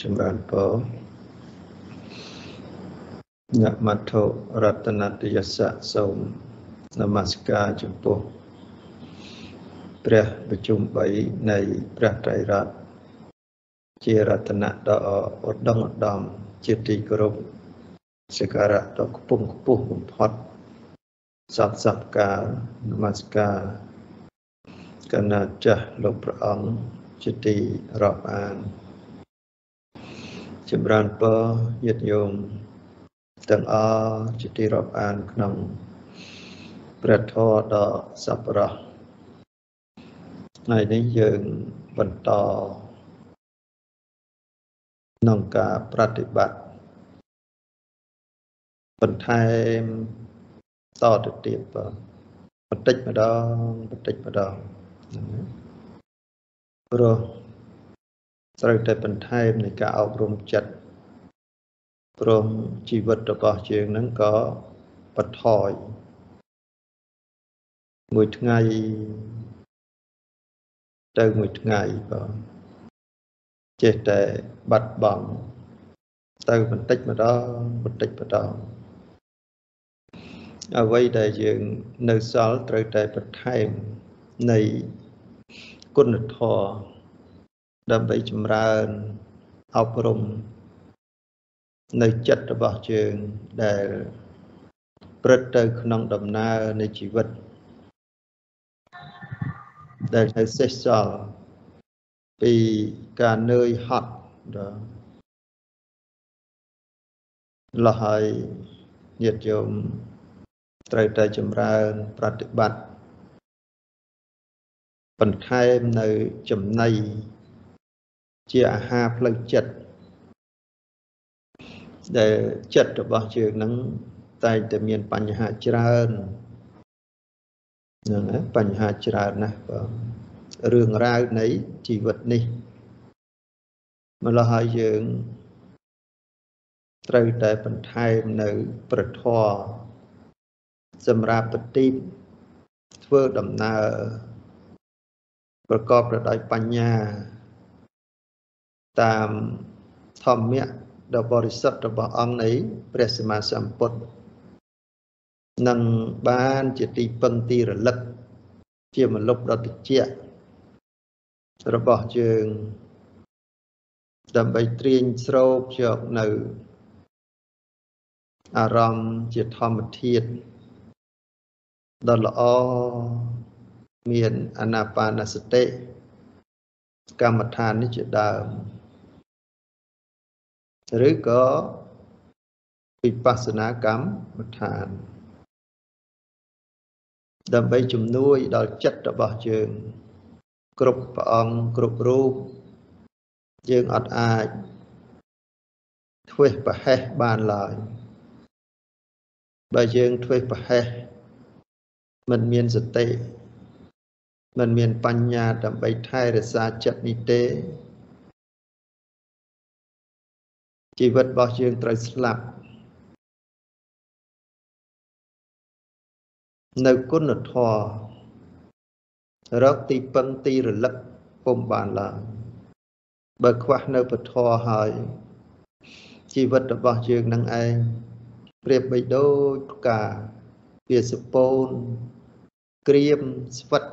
Chúng bạn có nhạc mặt thổ Ratanatiyasa Sông Namaskar Chúng Bốព្រះប្រជុំ3នៃព្រះត្រៃរតន៍ជារតនៈដ៏ឧត្តមឧត្តមជាទីគោរពសក្ការៈដ៏ខ្ពង់ខ្ពស់បំផុតសពការនមស្ការកណ្ណាចាស់លោកព្រះអង្គជាទីរាប់អានចម្រើនពរញាតិញោមទាំងអស់ជាទីរាប់អានក្នុងព្រះធម៌ដ៏សប្បុរសថ្ងៃនេះយើងបន្តក្នុងការប្រតិបត្តិបន្ថែមតទៅទៀតបន្តិចម្ដងព្រោះត្រូវតែបន្ថែមនៃការអប់រំចិត្តព្រមជីវិតរបស់យើងនឹងក៏បន្ថយមួយថ្ងៃទៅមួយថ្ងៃចេះតែបាត់បង់ទៅបន្តិចម្ដងអ្វីដែលយើងនៅសល់ត្រូវតែបន្ថែមនៃគុណធម៌ដើម្បីចម្រើនអប់រំនៅចិត្តរបស់យើងដែលព្រឹត្តទៅក្នុងដំណើរនៃជីវិតដែលនៅសេសសល់ពីការនឿយហត់លះហើយញាតិញោមត្រូវតែចម្រើនប្រតិបត្តិបន្ថែមនៅចំណីជាអាហារផ្លូវចិត្តដែលចិត្តរបស់យើងនឹងតែងតែមានបញ្ហាច្រើនហ្នឹងណាបញ្ហាច្រើនណាស់រឿងរ៉ាវនៃជីវិតនេះម្ល៉េះហើយយើងត្រូវតែបន្ថែមនៅប្រធម៌សម្រាប់ប្រទីបធ្វើដំណើរប្រកបទៅដោយបញ្ញាតាមធម្មៈដ៏បរិសុទ្ធរបស់អង្គនៃព្រះសម្មាសម្ពុទ្ធនឹងបានជាទីពឹងទីរលឹកជាមលុបដ៏ត្រជាក់របស់យើងដើម្បីត្រៀញស្រូបយកនៅអារម្មណ៍ជាធម្មធាតុដ៏ល្អមានអានាបានសតិកម្មដ្ឋាននេះជាដើមឬក៏វិបស្សនាកម្មដ្ឋានដើម្បីជំនួយដល់ចិត្តរបស់យើងគ្រប់ព្រះអង្គគ្រប់រូបយើងអត់អាចធ្វេសប្រហែសបានឡើយបើយើងធ្វេសប្រហែសមិនមានសតិមិនមានបញ្ញាដើម្បីថែរក្សាចិត្តនេះទេជីវិតរបស់យើងត្រូវស្លាប់នៅគុណធម៌រកទីពឹងទីរលឹកពុំបានឡើយបើខ្វះនៅពធហើយជីវិតរបស់យើងនឹងឯងប្រៀបបីដូចផ្កាវាសពូនក្រៀមស្វិត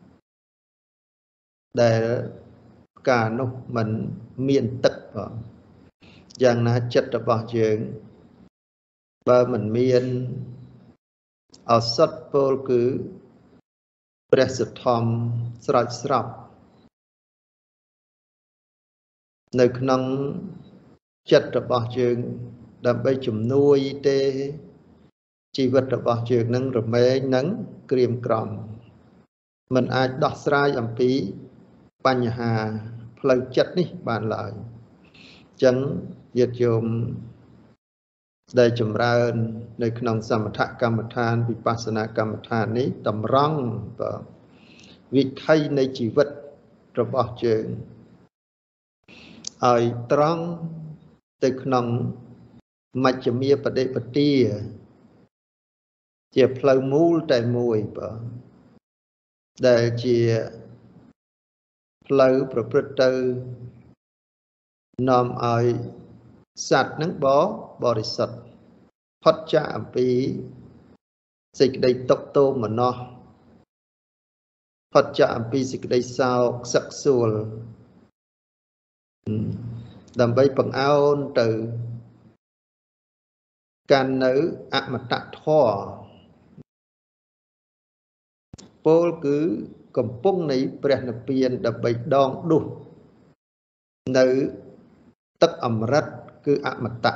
ដែលផ្កានោះមិនមានទឹកផងយ៉ាងណាចិត្តរបស់យើងបើមិនមានឱសថពោលគឺព្រះសទ្ធំស្រោចស្រពនៅក្នុងចិត្តរបស់យើងដើម្បីជំនួយទេជីវិតរបស់យើងនឹងរមែងនឹងក្រៀមក្រំមិនអាចដោះស្រាយអំពីបញ្ហាផ្លូវចិត្តនេះបានឡើយអញ្ចឹងញាតិញោមដែលចម្រើននៅក្នុងសមថកម្មដ្ឋានវិបស្សនាកម្មដ្ឋាននេះតម្រង់វិថីនៃជីវិតរបស់យើងឲ្យត្រង់ទៅក្នុងមជ្ឈមាបដិបទាជាផ្លូវមូលតែមួយដែលជាផ្លូវប្រព្រឹត្តទៅនាំឲ្យសត្វនឹងបរិសុទ្ធផុតចាកអំពីសេចក្តីទុក្ខទោមនោះផុតចាកអំពីសេចក្តីសោកសឹកសួលដើម្បីបង្អោនទៅកាន់នៅអមតៈធម៌ពោលគឺកំពុងនៃព្រះនិព្វានដើម្បីដងដុះនៅទឹកអមរិតគឺអមតៈ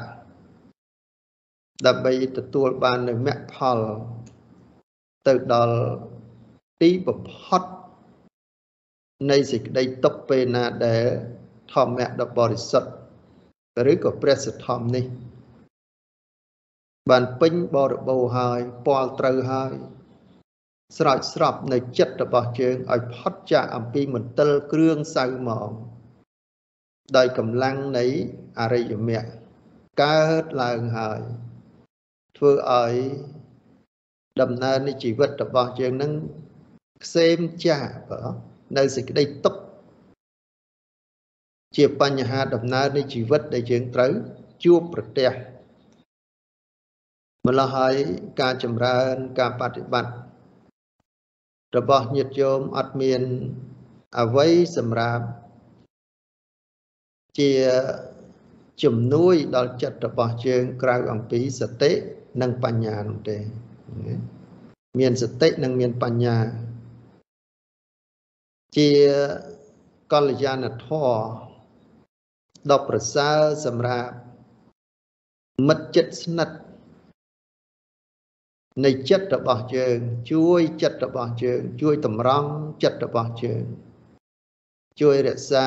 ដើម្បីទទួលបាននៅមគ្គផលទៅដល់ទីបំផុតនៃសេចក្តីទុក្ខពេលណាដែលធម្មៈដ៏បរិសុទ្ធឬក៏ព្រះសទ្ធម្មនេះបានពេញបរិបូរណ៍ហើយពាល់ត្រូវហើយស្រោចស្រពនៅចិត្តរបស់យើងឲ្យផុតចាកអំពីមន្ទិលគ្រឿងសៅហ្មងដោយកម្លាំងនៃអរិយមគ្គកើតឡើងហើយធ្វើឲ្យដំណើរនៃជីវិតរបស់យើងនឹងខ្សែមចាកនៅសេចក្តីទុក្ខជាបញ្ហាដំណើរនៃជីវិតដែលយើងត្រូវជួបប្រទះម្ល៉េះហើយការចម្រើនការបប្រតិបត្តិរបស់ញាតិញោមអត់មានអ្វីសម្រាប់ជាជំនួយដល់ចិត្តរបស់យើងក្រៅអំពីសតិនិងបញ្ញានោះទេមានសតិនិងមានបញ្ញាជាកល្យាណធម៌ដ៏ប្រសើរសម្រាប់មិត្តជិតស្និទ្ធនៃចិត្តរបស់យើងជួយចិត្តរបស់យើងជួយតម្រង់ចិត្តរបស់យើងជួយរក្សា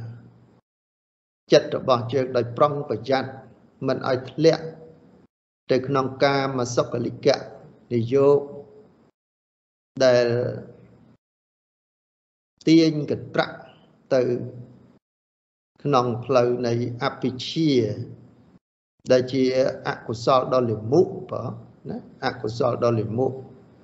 ចិត្តរបស់យើងដោយប្រុងប្រយ័ត្នមិនឲ្យធ្លាក់ទៅក្នុងកាមសុខលិកៈនិយោគដែលទាញកត្រាក់ទៅក្នុងផ្លូវនៃអភិជាដែលជាអកុសលដ៏លិមុខណាអកុសលដ៏លិមុខ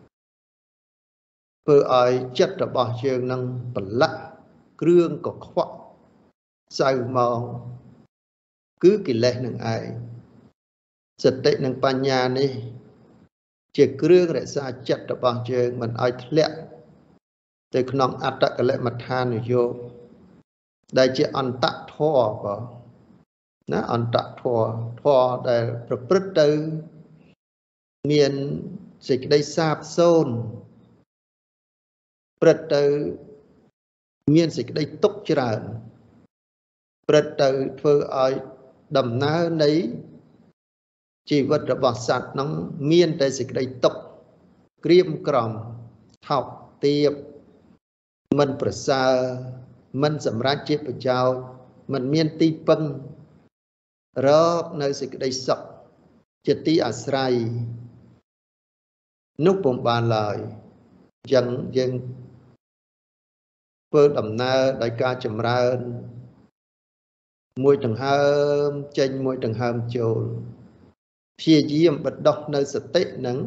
ធ្វើឲ្យចិត្តរបស់យើងនឹងប្រឡាក់គ្រឿងកខ្វក់សៅមកគឺកិលេសនឹងឯងសតិនិងបញ្ញានេះជាគ្រឿងរក្សាចិត្តរបស់យើងមិនឲ្យធ្លាក់ទៅក្នុងអត្តកលិមដ្ឋានុយោគដែលជាអន្តធម៌ណាអន្តធម៌ដែលប្រព្រឹត្តទៅមានសេចក្តីសាបសូន្យព្រឹត្តទៅមានសេចក្តីទុក្ខច្រើនព្រឹត្តទៅធ្វើឲ្យដំណើរនៃជីវិតរបស់សត្វនោះមានតែសេចក្តីទុក្ខក្រៀមក្រំថោកទាបមិនប្រសើរមិនសម្រេចជាប្រយោជន៍មិនមានទីពឹងរកនៅសេចក្តីសុខជាទីអាស្រ័យនោះពុំបានឡើយអញ្ចឹងយើងធ្វើដំណើរដោយការចម្រើនមួយដង្ហើមចេញមួយដង្ហើមចូលព្យាយាមបណ្ដុះនៅសតិនិង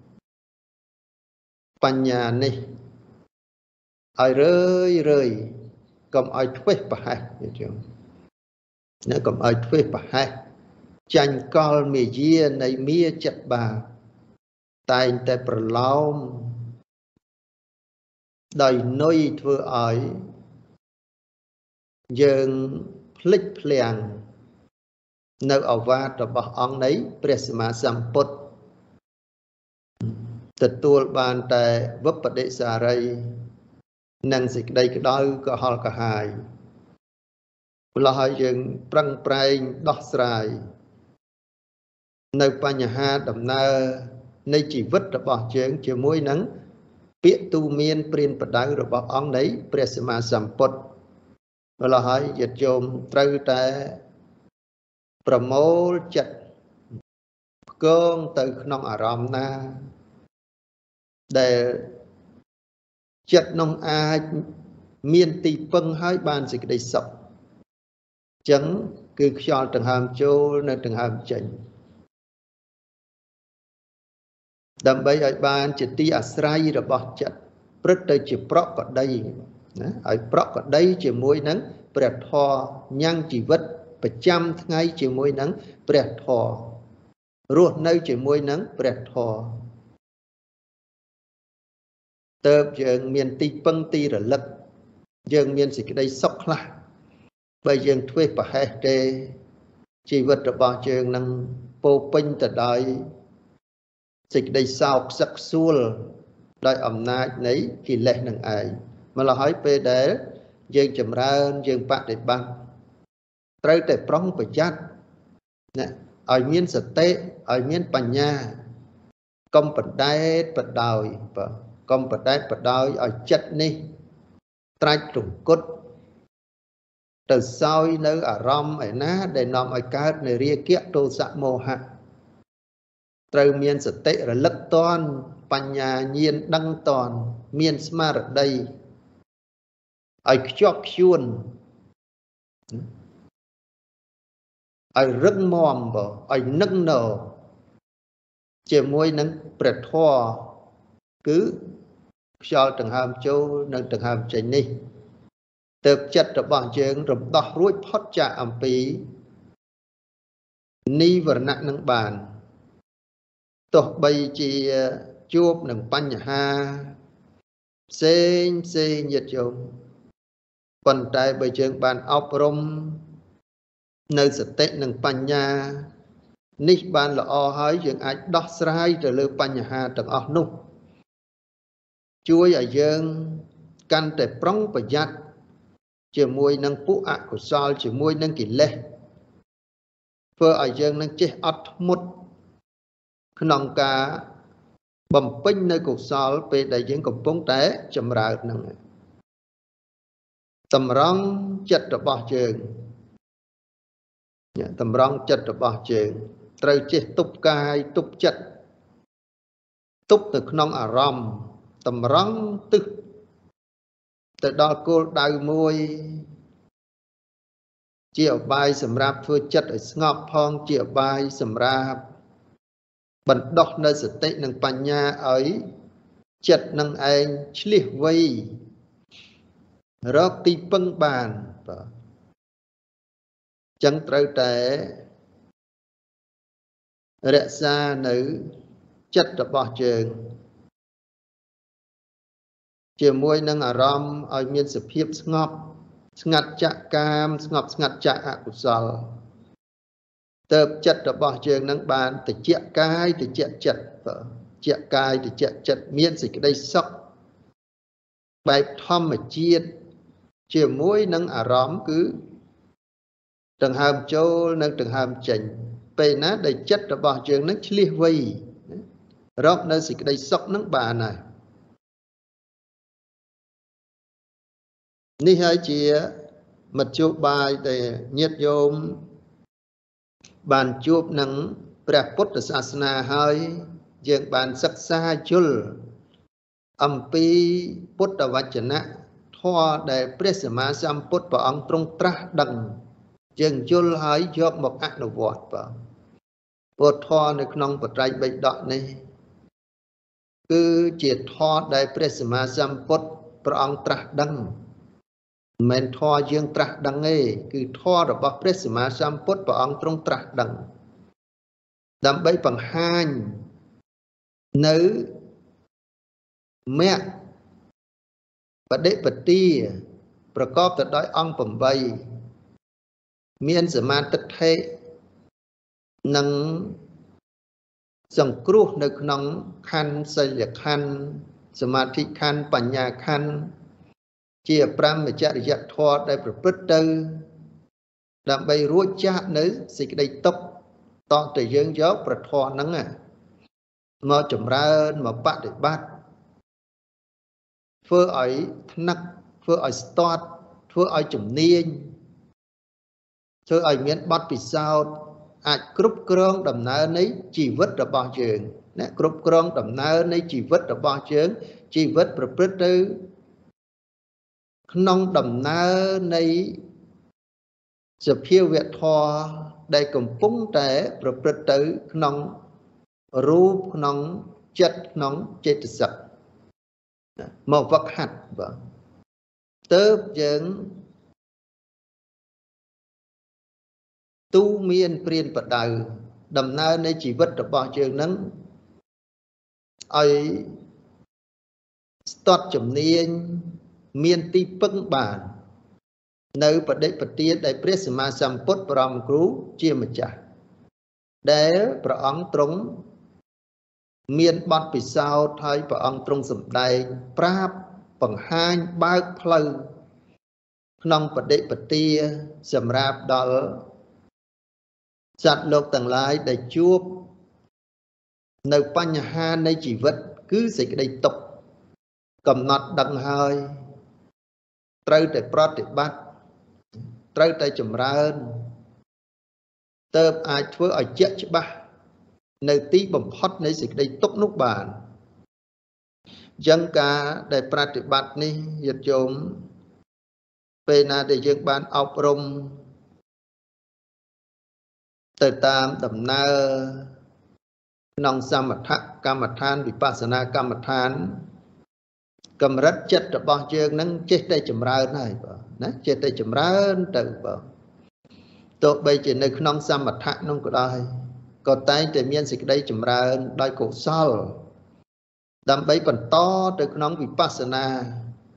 បញ្ញានេះឲ្យរឿយកុំឲ្យធ្វេសប្រហែសយល់ណាកុំឲ្យធ្វេសប្រហែសចាញ់កលមាយានៃមាចិត្តបាបតែងតែប្រឡោមដោយនុយធ្វើឲ្យយើងភ្លេចភ្លាំងនៅអវាទរបស់អង្គនៃព្រះសម្មាសម្ពុទ្ធទទួលបានតែវិបដិសារីនិងសេចក្តីក្តៅកុហលកាហាយម្ល៉េះហើយយើងប្រឹងប្រែងដោះស្រាយនៅបញ្ហាដំណើរនៃជីវិតរបស់យើងជាមួយនឹងពាក្យទូមានព្រានប្រដៅរបស់អង្គនៃព្រះសម្មាសម្ពុទ្ធម្ល៉េះហើយញាតិញោមត្រូវតែប្រមូលចិត្តផ្គងទៅក្នុងអារម្មណ៍ណាដែលចិត្តនោះអាចមានទីពឹងហើយបានសេចក្តីសុខអញ្ចឹងគឺខ្យល់ដង្ហើមចូលនៅដង្ហើមចេញដើម្បីឲ្យបានជាទីអាស្រ័យរបស់ចិត្តព្រឹត្តទៅជាប្រក្តីណាឲ្យប្រក្តីជាមួយនឹងព្រះធម៌ញ៉ាំងជីវិតប្រចាំថ្ងៃជាមួយនឹងព្រះធម៌រស់នៅជាមួយនឹងព្រះធម៌ទើបយើងមានទីពឹងទីរលឹកយើងមានសេចក្តីសុខខ្លះបើយើងធ្វេសប្រហែសទេជីវិតរបស់យើងនឹងពោពេញទៅដោយសេចក្តីសោកខ្សឹកខ្សួលដោយអំណាចនៃកិលេសនឹងឯងម្ល៉េះហើយពេលដែលយើងចម្រើនយើងបដិបត្តិត្រូវតែប្រុងប្រយ័ត្នណាឲ្យមានសតិឲ្យមានបញ្ញាកុំបដែតបដោយបាទកុំបដែតបដោយឲ្យចិត្តនេះត្រាច់រង្គត់ទៅសោយនៅអារម្មណ៍ឯណាដែលនាំឲ្យកើតនៅរាគៈទោសៈមោហៈត្រូវមានសតិរលឹកតន់បញ្ញាញាណដឹងតន់មានស្មារតីឲ្យខ្ជាប់ខ្ជួនឲ្យរឹងមាំបើឲ្យនឹកណោជាមួយនឹងព្រះធម៌គឺខ្យល់ដង្ហើមចូលនិងដង្ហើមចេញនេះទើបចិត្តរបស់យើងរំដោះរួចផុតจากអំពីនិវរណៈនឹងបានទោះបីជាជួបនឹងបញ្ហាផ្សេងញាតិញោមប៉ុន្តែបើយើងបានអប់រំនៅសតិនិងបញ្ញានេះបានល្អហើយយើងអាចដោះស្រាយទៅលើបញ្ហាទាំងអស់នោះជួយឲ្យយើងកាន់តែប្រុងប្រយ័ត្នជាមួយនឹងពួកអកុសលជាមួយនឹងកិលេសធ្វើឲ្យយើងនឹងចេះអត់ធ្មត់ក្នុងការបំពេញនៅកុសលពេលដែលយើងកំពុងតែចម្រើននឹងតម្រង់ចិត្តរបស់យើងតម្រង់ចិត្តរបស់យើងត្រូវចេះទប់កាយទប់ចិត្តទប់ទៅក្នុងអារម្មណ៍តម្រង់ទិសទៅដល់គោលដៅមួយជាឧបាយសម្រាប់ធ្វើចិត្តឲ្យស្ងប់ផងជាឧបាយសម្រាប់បណ្ដោះនៅសតិនិងបញ្ញាឲ្យចិត្តនឹងឯងឆ្លៀសវៃរកទីពឹងបានបាទចឹងត្រូវតែរក្សានៅចិត្តរបស់យើងជាមួយនឹងអារម្មណ៍ឲ្យមានសភាពស្ងប់ស្ងាត់ចាក់កាមស្ងប់ស្ងាត់ចាក់អកុសលទើបចិត្តរបស់យើងនឹងបានតិចកាយតិចចិត្តតិចកាយតិចចិត្តមានសេចក្តីសុខបែបធម្មជាតិជាមួយនឹងអារម្មណ៍គឺដង្ហើមចូលនិងដង្ហើមចេញពេលណាដែលចិត្តរបស់យើងនឹងឆ្លៀសវៃរកនៅសេចក្តីសុខនឹងបានហើយនេះហើយជាមធ្យោបាយដែលញាតិញោមបានជួបនឹងព្រះពុទ្ធសាសនាហើយយើងបានសិក្សាយល់អំពីពុទ្ធវចនៈធម៌ដែលព្រះសម្មាសម្ពុទ្ធព្រះអង្គទ្រង់ត្រាស់ដឹងយើងយល់ហើយយកមកអនុវត្តបាទពុទ្ធធម៌នៅក្នុងបត្រៃបិដកនេះគឺជាធម៌ដែលព្រះសម្មាសម្ពុទ្ធព្រះអង្គត្រាស់ដឹងមិនមែនធម៌យើងត្រាស់ដឹងទេគឺធម៌របស់ព្រះសម្មាសម្ពុទ្ធព្រះអង្គទ្រង់ត្រាស់ដឹងដើម្បីបង្ហាញនៅមគ្គបដិបទាប្រកបទៅដោយអង្គ8មានសមាទិដ្ឋិនិងសង្គ្រោះនៅក្នុងខណ្ឌសីលខណ្ឌសមាធិខណ្ឌបញ្ញាខណ្ឌជា5មច្ចរិយធម៌ដែលប្រព្រឹត្តទៅដើម្បីរួចចាកនៅសេចក្តីទុក្ខតទៅយើងយកប្រធមហ្នឹងមកចម្រើនមកបដិបត្តិធ្វើឲ្យថ្នឹកធ្វើឲ្យស្ទាត់ធ្វើឲ្យជំនាញធ្វើឲ្យមានបទពិសោធន៍អាចគ្រប់គ្រងដំណើរនៃជីវិតរបស់យើងណាគ្រប់គ្រងដំណើរនៃជីវិតរបស់យើងជីវិតប្រព្រឹត្តទៅក្នុងដំណើរនៃសភាវៈធម៌ដែលកំពុងតែប្រព្រឹត្តទៅក្នុងរូបក្នុងចិត្តក្នុងចេតសិកមកវឹកហាត់បាទទើបយើង tu miên priên bật đầu đầm na nơi chỉ vật được bao trường nắng ai start chấm niên miên ti pưng bản nơi bật đấy bật tiết đại Prisma Samput Pram Kru chia một chả để bà ông trống miên bát bị sao thay bà ông trống sầm đầy prap bằng hai bao phơi nông bật đấy bật tia sầm rạp đó chặt lộc tầng lái để chuốc nơi bánh ha nơi chỉ vật cứ dịch đây tục cầm nọt đằng hơi trâu để prot để bắt trâu để chùm ra ơn tớp ai thưa ở chết chứ ba nơi tí bầm hot nơi dịch đây tục nút bàn dân ca để prot để bắt ní dịch chùm về na để dân ban ọc rung từ tam đầm na nông Samatha Vipassana Kamathan cầm rất chất ở bao chương nâng chết đây chùm ra này chết đây chùm ra từ tụi bây giờ nơi nông Samatha nông của đây có tay để miên dịch đây chùm ra đôi cổ sao đâm bấy phần to từ nông Vipassana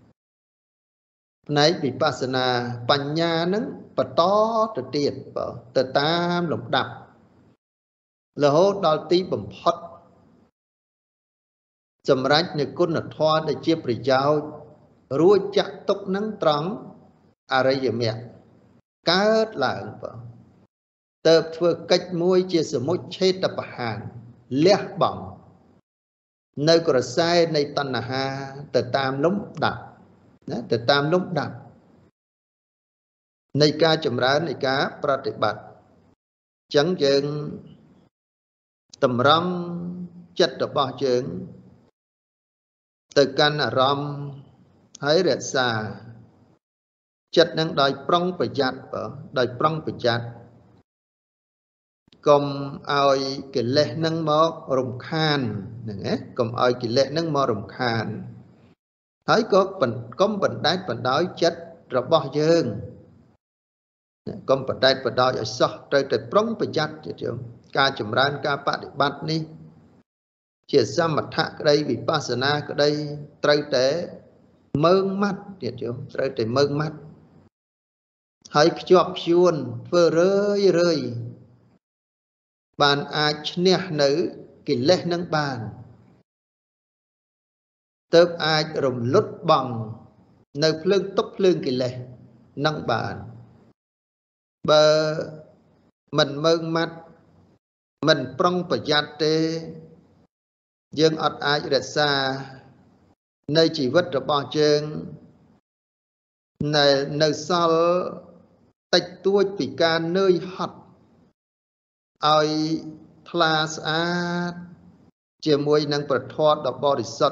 này Vipassana Panya nâng phần to từ tiền từ tam lục đập là hốt đôi tí bầm hot chấm rách như côn là thoa để chia bể giáo ruồi chặt tốc nắng trắng à đây giờ mẹ cá là tập vừa cách môi chia sẻ môi chết tập hàng lẽ bằng nơi có sai nơi tân là ha từ tam lúng đập từ tam lúng đập nơi ca chấm rách nơi cá pratipat chẳng chừng tầm rong chất ở bao trường từ căn ở rom thấy rệt xa chất năng đòi prong phải chặt đòi prong phải chặt cùng ai cái lệ năng mò rồng khan cùng ai cái lệ năng mò rồng khan thấy có phần đáy phần đói chất rồi bao trường có phần đáy phần đói ở sau trời trời prong phải chặt ca chùm ran ca bát để bắt ní chia ra mặt hạ cái đây Vipassana cái đây trời tế mơn mắt trời tế mơn mắt hãy chọc chuồn vừa rơi bàn ai nè nữ kỳ lệ nâng bàn tớp ai rồng lút bằng nơi phương tốc phương kỳ lệ nâng bàn bờ mình mơn mắt mình prong phải giặt tê dương ọt ai rệt xa nơi chỉ vất ở bao chương nơi sau tách tuôi bị ca nơi hạt ai thla sát chia môi năng bật thoát đọc bò đi sật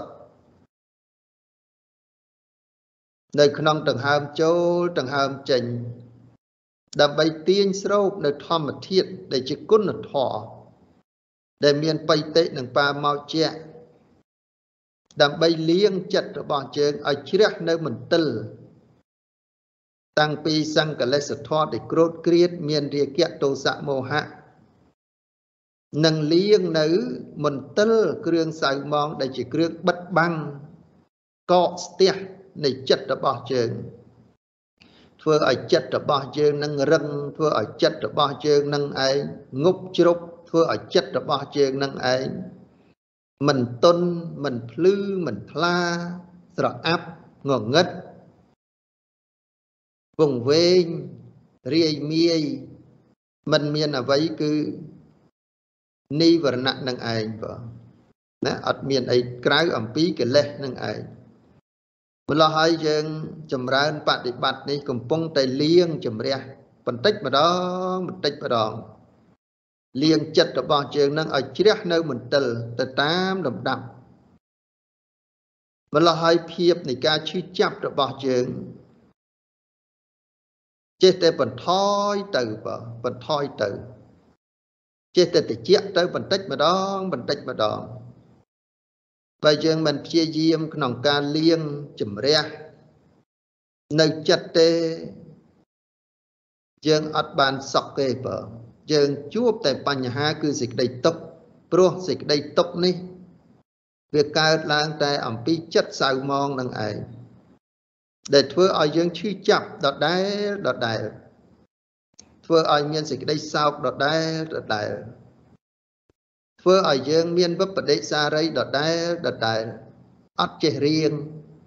nơi khăn tầng hàm châu tầng hàm trình đàm bay tiên sâu nơi thom một thiết để chỉ cún là thọ để miền bay tệ nâng ba mau che đàm bay liêng chặt ở bao chương ai chỉ ra nơi mình tư tăng pi sang cả lệ sật thoát để cốt kriết miền địa kiệt tô dạ mô hạ nâng liêng nữ mình tư krương sai mong để chỉ krương bất băng có stiết này chặt ở bao chương vừa ở chặt ở bao chương nâng răng vừa ở chặt ở bao chương nâng ấy ngục chụp vừa ở chặt ở bao chương nâng ấy mình tôn mình plư mình thla rồi áp ngờ ngất vùng vên riêng miê mình miên là vậy cứ ni và nặng nâng ai vợ nè ở miền ấy cái ẩm pí cái lệ nâng ai mà lo hai dân chầm ra bạn để bạn này cùng phong tay liêng chầm ra phần tích mà đó liêng chật ở bao trường nâng ở chia nơi mình từ tám đồng đậm mà lo hai phiệp này ca chư chắp ở bao trường chết tới phần thoi từ chết tới thì chết tới phần tích mà đó bây giờ mình chia diêm nòng ca liêng chùm ra nơi chất tê dương ắt ban sọc kê bờ dương chuốc tạiបញ្ហាគឺសេចក្តីទុក្ខព្រោះសេចក្តីទុក្ខនេះវាកើតឡើងតែអំពីចិត្តសៅមងនឹងឯងដែលធ្វើឲ្យយើងឈឺចាប់ដដែលធ្វើឲ្យមានសេចក្តីសោកដដែលធ្វើឲ្យយើងមានវិបដិសារីដដែលអត់ចេះរៀង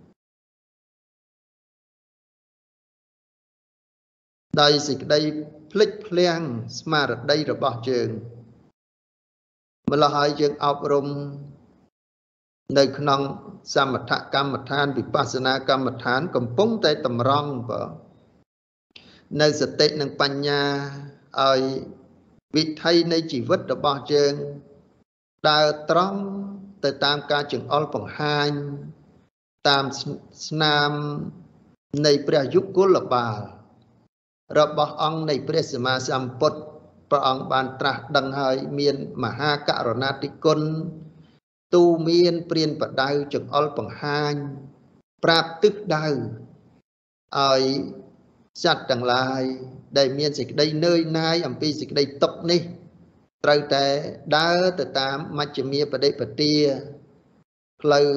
ដោយសេចក្តីភ្លេចភ្លាំងស្មារតីរបស់យើងម្ល៉េះហើយយើងអប់រំនៅក្នុងសមថកម្មដ្ឋានវិបស្សនាកម្មដ្ឋានកំពុងតែតម្រង់នៅសតិនិងបញ្ញាឲ្យវិថីនៃជីវិតរបស់យើងដើរត្រង់ទៅតាមការចង្អុលបង្ហាញតាមស្នាមនៃព្រះយុគលបាលរបស់អង្គនៃព្រះសម្មាសម្ពុទ្ធព្រះអង្គបានត្រាស់ដឹងហើយមានមហាករុណាធិគុណទូមានព្រានបដៅចង្អុលបង្ហាញប្រាប់ទិសដៅឲ្យសត្វទាំងឡាយដែលមានសេចក្តីនឿយណាយអំពីសេចក្តីទុក្ខនេះត្រូវតែដើរទៅតាមមជ្ឈិមាបដិបទាផ្លូវ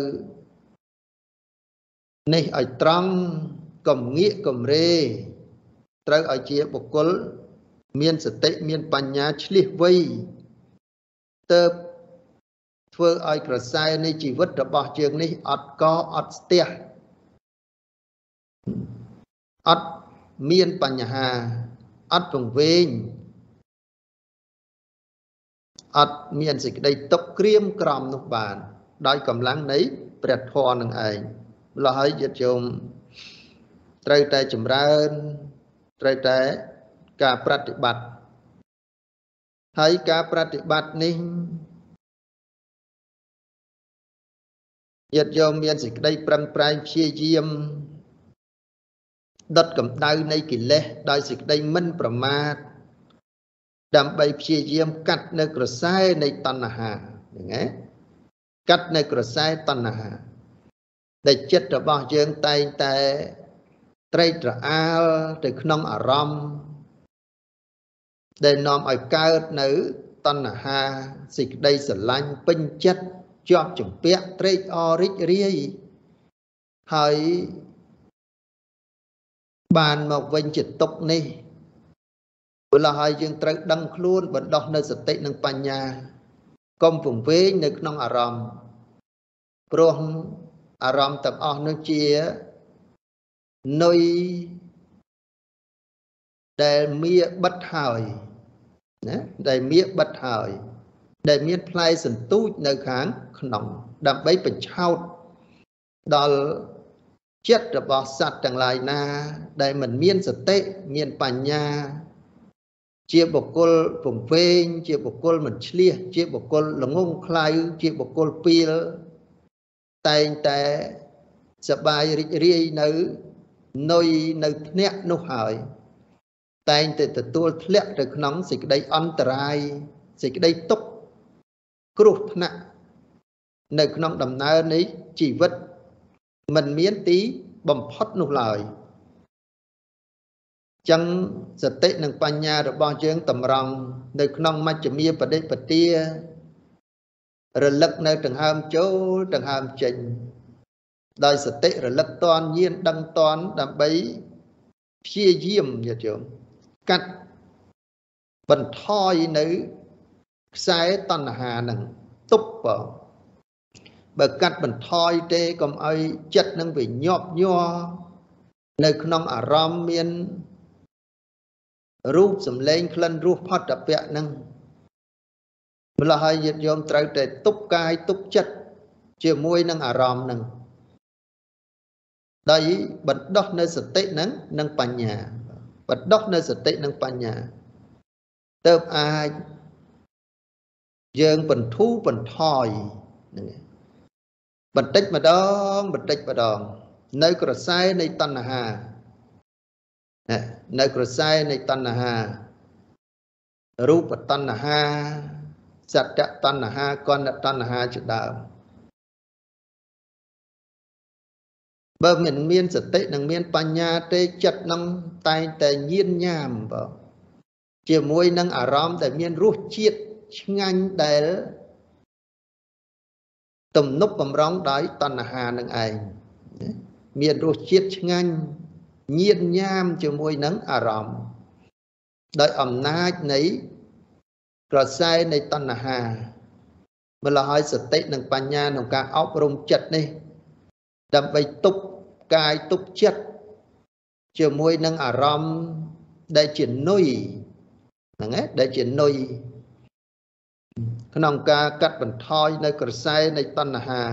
នេះឲ្យត្រង់កុំងាកកុំរេត្រូវឲ្យជាបុគ្គលមានសតិមានបញ្ញាឆ្លៀសវៃទៅធ្វើឲ្យក្រសែនៃជីវិតរបស់យើងនេះអត់កអត់ស្ទះអត់មានបញ្ហាអត់ពង្វេងអត់មានសេចក្តីទុក្ខក្រៀមក្រំនោះបានដោយកម្លាំងនៃព្រះធម៌នឹងឯងម្ល៉េះហើយញាតិញោមត្រូវតែចម្រើនត្រូវតែការប្រតិបត្តិហើយការប្រតិបត្តិនេះញាតិញោមមានសេចក្តីប្រឹងប្រែងព្យាយាមដុតកម្ដៅនៃកិលេសដោយសេចក្តីមិនប្រមាទដើម្បីព្យាយាមកាត់នៅក្រសែនៃតណ្ហាហ្នឹងណាកាត់នៅក្រសែតណ្ហាដែលចិត្តរបស់យើងតែងតែត្រេកត្រអាលទៅក្នុងអារម្មណ៍ដែលនាំឲ្យកើតនៅតណ្ហាសេចក្តីស្រឡាញ់ពេញចិត្តជាប់ជំពាក់ត្រេកអររីករាយហើយបានមកវិញជាទុក្ខនេះព្រោះហើយយើងត្រូវដឹងខ្លួនបណ្ដោះនៅសតិនិងបញ្ញាកុំពង្វេងនៅក្នុងអារម្មណ៍ព្រោះអារម្មណ៍ទាំងអស់នោះជានុយដែលមៀបិទហើយណាដែលមៀបិទហើយដែលមានផ្លែសន្ទូចនៅខាងក្នុងដើម្បីបញ្ឆោតដល់ចិត្តរបស់សត្វទាំងឡាយណាដែលមិនមានសតិមានបញ្ញាជាបុគ្គលពង្វេងជាបុគ្គលមិនឆ្លៀសជាបុគ្គលល្ងងខ្លៅជាបុគ្គលពីលតែងតែសប្បាយរីករាយនៅនុយនៅភ្នាក់នោះហើយតែងតែទទួលធ្លាក់ទៅក្នុងសេចក្តីអន្តរាយសេចក្តីទុក្ខគ្រោះថ្នាក់នៅក្នុងដំណើរនៃជីវិតមិនមានទីបំផុតនោះឡើយចឹងសតិនិងបញ្ញារបស់យើងតម្រង់នៅក្នុងមជ្ឈិមាបដិបទារលឹកនៅដង្ហើមចូលដង្ហើមចេញដោយសតិរលឹកតនញាណដឹងតនដើម្បីព្យាយាមញាតិញោមកាត់បន្ថយនៅខ្សែតណ្ហានឹងទប់បើកាត់បន្ថយទេកុំឲ្យចិត្តនឹងវាញាប់ញ័រនៅក្នុងអារម្មណ៍មានរូបសម្លេងក្លិនរសផុតពៈនឹងម្ល៉េះហើយញាតិញោមត្រូវតែទប់កាយទប់ចិត្តជាមួយនឹងអារម្មណ៍នឹងដោយបណ្ដោះនៅសតិនឹងនិងបញ្ញាបណ្ដោះនៅសតិនិងបញ្ញាទើបអាចយើងបន្ធូរបន្ថយហ្នឹងបន្តិចម្ដងនៅក្រសែនៃតណ្ហានៅក្រសែនៃតណ្ហារូបតណ្ហាសច្ចតណ្ហាកណ្ណតណ្ហាជាដើមបើមិនមានសតិនិងមានបញ្ញាទេចិត្តនឹងតែងតែញៀនញាមបើជាមួយនឹងអារម្មណ៍ដែលមានរសជាតិឆ្ងាញ់ដែលទំនប់បំរុងដោយតណ្ហានឹងឯងមានរសជាតិឆ្ងាញ់ញៀនញាមជាមួយនឹងអារម្មណ៍ដោយអំណាចនៃក្រសែនៃតណ្ហាម្ល៉េះហើយសតិនិងបញ្ញាក្នុងការអប់រំចិត្តនេះដើម្បីទប់កាយទប់ចិត្តជាមួយនឹងអារម្មណ៍ដែលជានុយហ្នឹងឯងដែលជានុយក្នុងការកាត់បន្ថយនៅក្រសែនៃតណ្ហា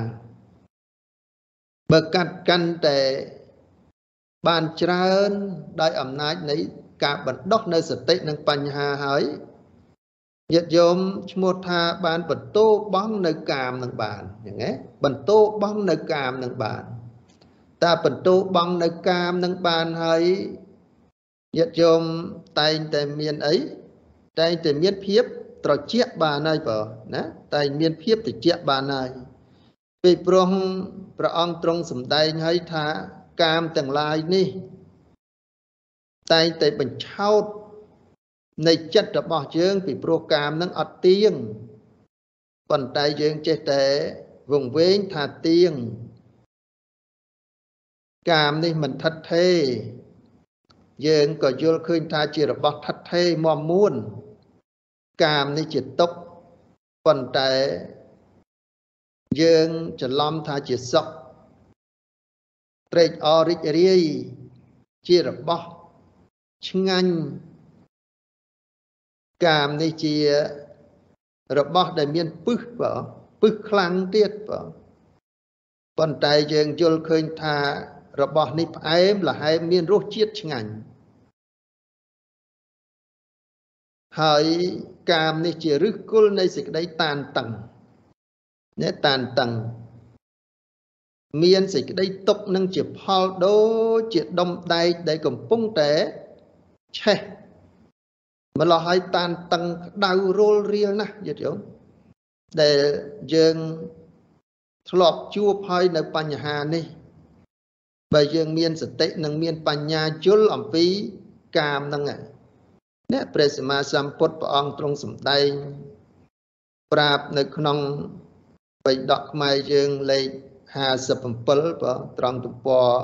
បើកាត់កាន់តែបានច្រើនដោយអំណាចនៃការបណ្ដុះនៅសតិនិងបញ្ហាហើយញាតិញោមឈ្មោះថាបានបន្ទោបង់នៅកាមនឹងបានអញ្ចឹងហ៎បន្ទោបង់នៅកាមនឹងបានតែបន្ទោបង់នៅកាមនឹងបានហើយញាតិញោមតែងតែមានអីតែងតែមានភាពត្រជាក់បានហើយបើណាតែមានភាពត្រជាក់បានហើយពីព្រោះព្រះអង្គទ្រង់សម្ដែងឲ្យថាកាមទាំងឡាយនេះតែងតែបញ្ឆោតនៃចិត្តរបស់យើងពីព្រោះកាមនឹងអត់ទៀងប៉ុន្តែយើងចេះតែវង្វេងថាទៀងកាមនេះមិនថិតថេរយើងក៏យល់ឃើញថាជារបស់ថិតថេរមាំមួនកាមនេះជាទុក្ខប៉ុន្តែយើងច្រឡំថាជាសុខត្រេកអររីករាយជារបស់ឆ្ងាញ់កាមនេះជារបស់ដែលមានពឹសបើពឹសខ្លាំងទៀតបើប៉ុន្តែយើងយល់ឃើញថារបស់នេះផ្អែមល្ហែមមានរសជាតិឆ្ងាញ់ហើយកាមនេះជាឫសគល់នៃសេចក្តីតានតឹងអ្នកតានតឹងមានសេចក្តីទុកនឹងជាផលដូចជាដុំដែកដែលកំពុងតែឆេះម្ល៉េះហើយតានតឹងក្តៅរលរៀលណាស់យល់ទេដែលយើងធ្លាប់ជួបហើយនៅបញ្ហានេះបើយើងមានសតិនិងមានបញ្ញាយល់អំពីកាមហ្នឹងអ្នកព្រះសម្មាសម្ពុទ្ធព្រះអង្គទ្រង់សម្ដែងប្រាប់នៅក្នុងបិដកខ្មែរយើងលេខ57បើត្រង់ទំព័រ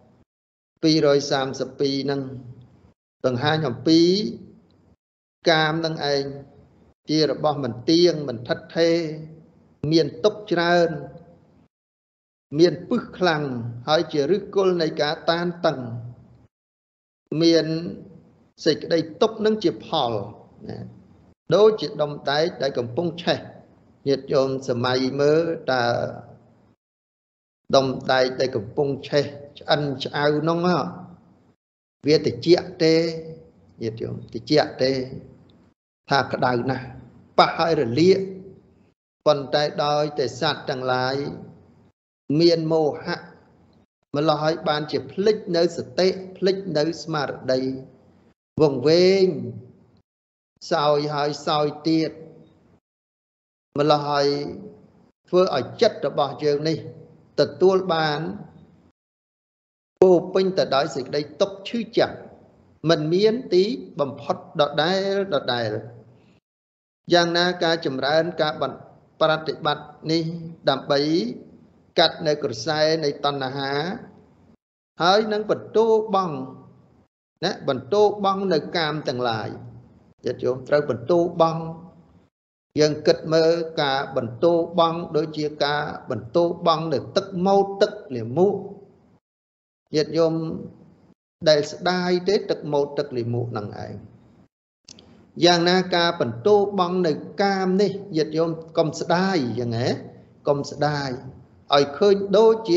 232ហ្នឹងបង្ហាញអំពីកាមនឹងឯងជារបស់មិនទៀងមិនថិតថេរមានទុក្ខច្រើនមានពឹសខ្លាំងហើយជាឫសគល់នៃការតានតឹងមានសេចក្តីទុក្ខនឹងជាផលណាដូចជាដុំដែកដែលកំពុងឆេះញាតិញោមសម័យមើលតើដុំដែកដែលកំពុងឆេះឆ្អិនឆ្អៅនោះវាត្រជាក់ទេញាតិញោមត្រជាក់ទេថាក្តៅណាស់ប៉ះហើយរលាកប៉ុន្តែដោយតែសត្វទាំងឡាយមានមោហៈម្ល៉េះហើយបានជាភ្លេចនៅសតិភ្លេចនៅស្មារតីវង្វេងសោយហើយសោយទៀតម្ល៉េះហើយធ្វើឲ្យចិត្តរបស់យើងនេះទទួលបានពោពេញទៅដោយសេចក្តីទុក្ខឈឺចាប់មិនមានទីបំផុតដដែលយ៉ាងណាការចម្រើនការប្រតិបត្តិនេះដើម្បីកាត់នៅក្រសែនៃតណ្ហាហើយនឹងបន្ទោបង់ណាបន្ទោបង់នៅកាមទាំងឡាយញាតិញោមត្រូវបន្ទោបង់យើងគិតមើលការបន្ទោបង់ដូចជាការបន្ទោបង់នៅទឹកម៉ូតទឹកលាមកញាតិញោមដែលស្ដាយទេទឹកម៉ូតទឹកលាមកនឹងឯងយ៉ាងណាការបន្ទោបង់នៅកាមនេះញាតិញោមកុំស្ដាយយ៉ាងហ៎កុំស្ដាយឲ្យឃើញដូចជា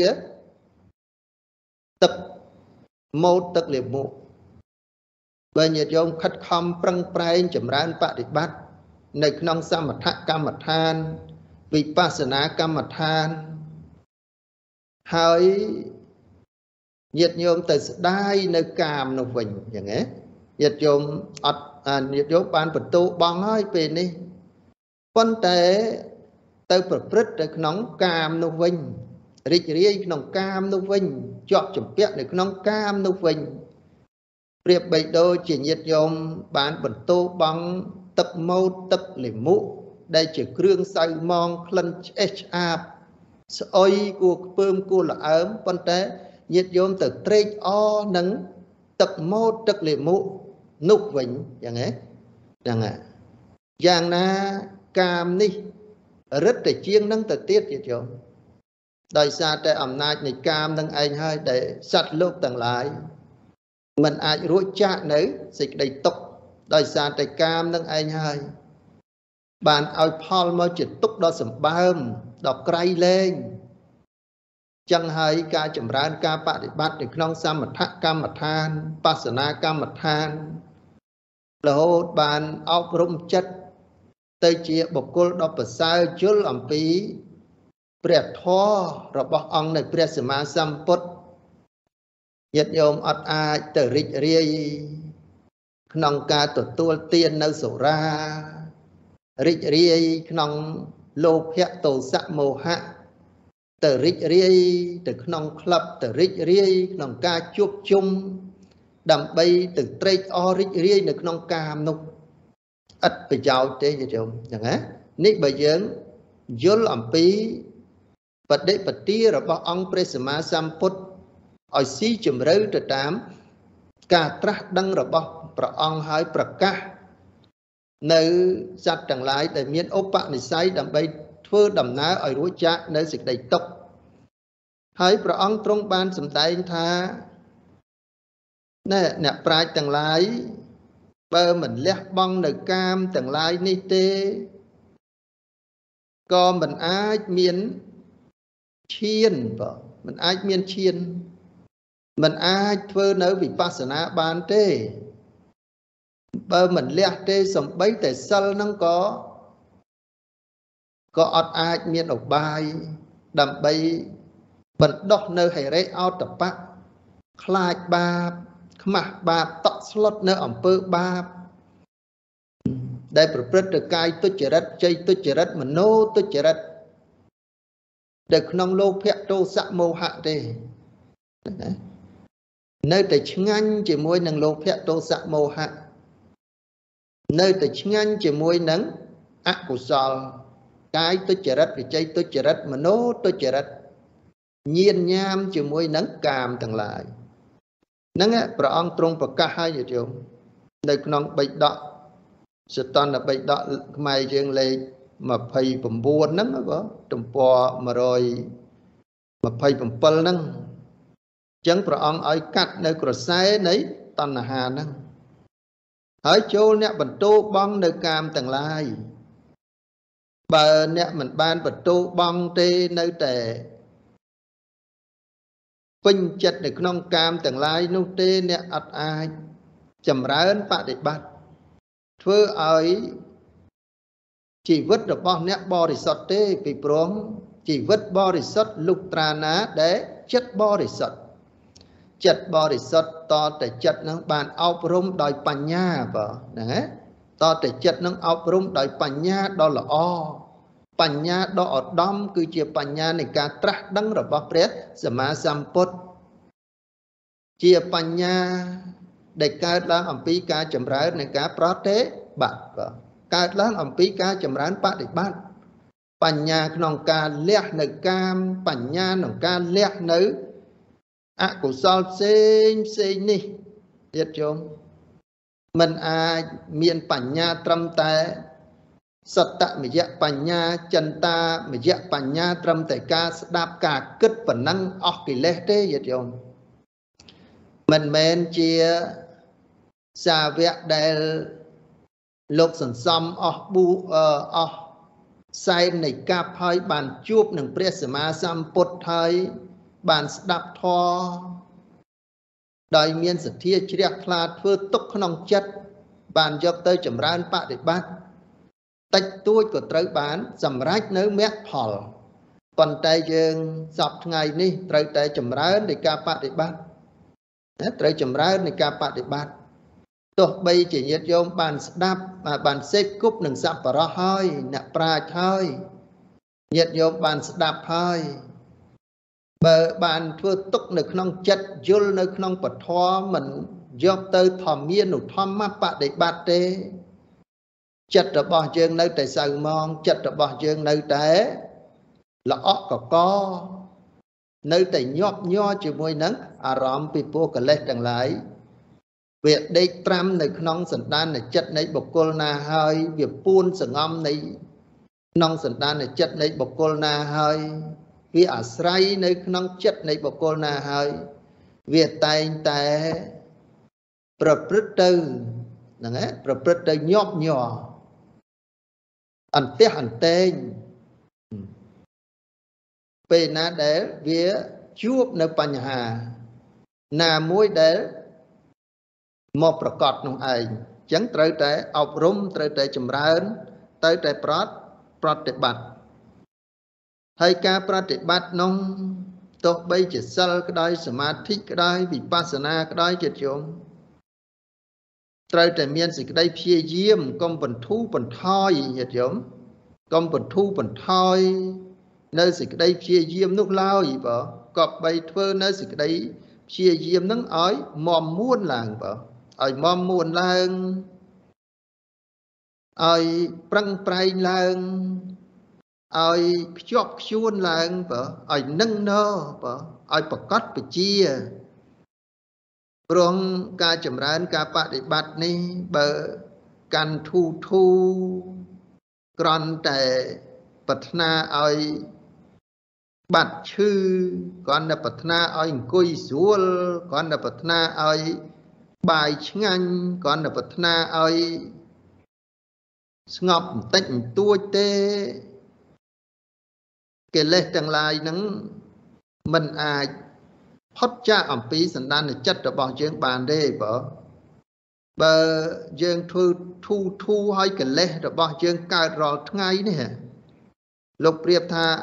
ទឹកម៉ូតទឹកលាមកបើញាតិញោមខិតខំប្រឹងប្រែងចម្រើនបប្រតិបត្តិនៅក្នុងសមថកម្មដ្ឋានវិបស្សនាកម្មដ្ឋានហើយញាតិញោមទៅស្ដាយនៅកាមនោះវិញយ៉ាងណាញាតិញោមអត់ញាតិញោមបានបន្ទោបង់ហើយពេលនេះប៉ុន្តែទៅប្រព្រឹត្តនៅក្នុងកាមនោះវិញ rịch riêng nông cam nông vinh chọn chụp biết được nông cam nông vinh Priệp bày đôi chỉ nhiệt dòng bán bẩn tô bằng tập mâu tập lỉ mũ đây chỉ krương say mong khăn HR ôi của bơm của là ấm con tế nhiệt dòng từ trade o nâng tập mâu tập lỉ mũ nục vĩnh chẳng ạ giang na cam ni rất để chiêng nâng từ tiết vậy chứ đời xa trẻ ẩm nạch này cam nâng anh hơi để sạch lúc tầng lại mình ai rối chát nữa dịch đầy tốc đời xa trẻ cam nâng anh hơi bạn ơi Paul mới chỉ túc đó sầm bơm đọc cây lên chẳng hay ca chậm rán ca bạc để bắt được nông xa mặt thác cam mặt than pasana cam mặt than là hốt bạn ốc rung chất tây chia bọc cô đọc ở sao chứa làm phí Priệt thó rồi bọc ông này Priệt sử mạng xăm phút Nhật dồn ọt ai tử rịch riêng Nông ca tổ tuôn tiên nâu sổ ra Rịch riêng nông lô phép tổ sắc mô hạ Tử rịch riêng từ nông club tử rịch riêng nông ca chuốc chung Đầm bay từ trade o rịch riêng được nông ca nông ít bị chào thế vậy chồng chẳng á nít bởi dưỡng dỗ làm phí vật đệ vật tia rồi bảo ông Presma Samput ở xí chùm râu trở tám cả trắc đăng rồi bảo ông hỏi bạc ca nơi sát chẳng lại để miễn ốp bạn này say đầm bay thưa đầm ná ở rúa chát nơi dịch đầy tốc hỏi ông trong ban sầm tay tha nè nè prai chẳng lại bơ mình lét băng nơi cam chẳng lại ni tê có mình ai miễn chiên mình ai miên chiên mình ai thưa nấu vì pasana ban tê bơ mình lẹ tê sống bấy để sal nó có ọt ai miên ốc bài đầm bay bận đọc nơi hay rễ ao tập bác khai ba khmah ba tọt slot nơi ẩm pơ ba đâyប្រព្រឹត្តទៅកាយទុច្ចរិតជ័យទុច្ចរិតមโนទុច្ចរិតដែលក្នុងលោភៈទោសៈមោហៈទេនៅតែឆ្ងាញ់ជាមួយនឹងលោភៈទោសៈមោហៈនៅតែឆ្ងាញ់ជាមួយនឹងអកុសលកាយទុច្ចរិតវិជ័យទុច្ចរិតមโนទុច្ចរិតញៀនញ៉ាមជាមួយនឹងកាមទាំងឡាយហ្នឹងព្រះអង្គទ្រង់ប្រកាសឲ្យយល់នៅក្នុងបិដកសតនបិដកខ្មែរយើងលេខ29ហ្នឹងបងទំព័រ127ហ្នឹងអញ្ចឹងព្រះអង្គឲ្យកាត់នៅក្រសែនៃតណ្ហាហ្នឹងហើយចូលអ្នកបន្ទោបងនៅកាមទាំងឡាយបើអ្នកមិនបានបន្ទោបងទេនៅតែពេញចិត្តនៅក្នុងកាមទាំងឡាយនោះទេអ្នកអត់អាចចម្រើនបដិបត្តិធ្វើឲ្យជីវិតរបស់អ្នកបរិសុទ្ធទេពីព្រោះជីវិតបរិសុទ្ធលុះត្រាណាដែលចិត្តបរិសុទ្ធចិត្តបរិសុទ្ធតតែចិត្តនឹងបានអប់រំដោយបញ្ញាបងណាតតែចិត្តនឹងអប់រំដោយបញ្ញាដ៏ល្អបញ្ញាដ៏ឧត្តមគឺជាបញ្ញានៃការត្រាស់ដឹងរបស់ព្រះសម្មាសម្ពុទ្ធជាបញ្ញាដែលកើតឡើងអំពីការចម្រើននៃការប្រតិបត្តិកើតឡើងអំពីការចម្រើនបដិបត្តិបញ្ញាក្នុងការលះនៅកាមបញ្ញាក្នុងការលះនៅអកុសលផ្សេងនេះទៀតជុំមិនអាចមានបញ្ញាត្រឹមតែសត្តមយៈបញ្ញាចិន្តាមយៈបញ្ញាត្រឹមតែការស្ដាប់ការគិតប៉ុណ្ណឹងអស់កិលេសទេយល់មិនមែនជាសាវកដែលលោកសន្សំអស់សែននៃកាប់ហើយបានជួបនឹងព្រះសម្មាសម្ពុទ្ធហើយបានស្ដាប់ធម៌ដោយមានសទ្ធាជ្រះថ្លាធ្វើទុកក្នុងចិត្តបានយកទៅចម្រើនបដិបត្តិតិចតួចក៏ត្រូវបានសម្រេចនៅមគ្គផលប៉ុន្តែយើងសពថ្ងៃនេះត្រូវតែចម្រើននៃការបដិបត្តិត្រូវចម្រើននៃការបដិបត្តិទោះបីជាញាតិញោមបានស្ដាប់បានសេពគប់នឹងសប្បុរសហើយអ្នកប្រាជ្ញហើយញាតិញោមបានស្ដាប់ហើយ bờ bàn thưa túc nơi khăn chất dul nơi khăn bật thoa mình dọc tới thòm miên nụ thòm mát bạc để bát tê chất ở bỏ dương nơi tại sao mong chất ở bỏ dương nơi tại là ốc có nơi tại nhọp nho chỉ môi nắng à rõm bị bố cả lết đằng lại việc đây trăm nơi khăn sẵn đan này chất này bọc cô na hơi việc buôn sẵn âm này nông sẵn đan này chất này bọc cô na hơi vì ở sray nơi nông chất này bọc cô na hơi việc tay tayประพฤติ ประพฤติ nhọp nhỏ ăn tên về na để vía chuốc nơiปัญหา na muối để mộtประกอบnông ai chẳng trời trái ọc rung trời trái chùm rơn tới trái prot bạch hay ca prot bạch nông tốt bây chỉ sal cái đôi samadhi cái đôi vipassana cái đôi chỉ chung trời trái miên sự cái đôi phía diêm công bẩn thu bẩn thoi nhiệt giống công bẩn thu bẩn thoi nơi sự cái đôi phía diêm nước lao gì bỏ cọp bay thơ nơi sự cái đôi phía diêm nắng ói mòm muôn làng bỏ ở mòm muôn làng ở prăng prai làng ở chọc chuôn làng bỏ ở nâng nơ bỏ ở bọc cắt bọc chia rong ca chấm rán ca bát để bát ní bờ can thu còn tại bát na ở bát chư còn là bát na ở cùi suol còn là bát na ở bài ngăn còn là bát na ở ngọc tịnh tua tê cái lệ chẳng lại nắng mình hót cha ẩm phí sẵn đan là chất ở bọn dương bàn đê bỏ bờ dương thu hay cái lệ ở bọn dương cao rõ ngay nè lục riệp tha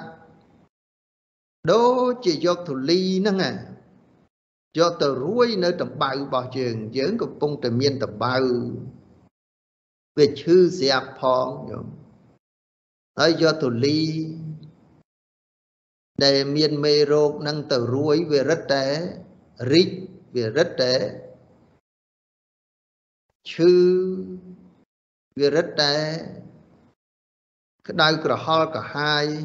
đố chỉ do thủ ly nâng do tờ ruôi nơi tầm bào bọn dương dưỡng của bông tầm miên tầm bào về chư dẹp phong ấy do thủ ly để miền mê rô năng tờ ruồi về rất trẻ rít về rất trẻ chư về rất trẻ cái đau cả ho cả hai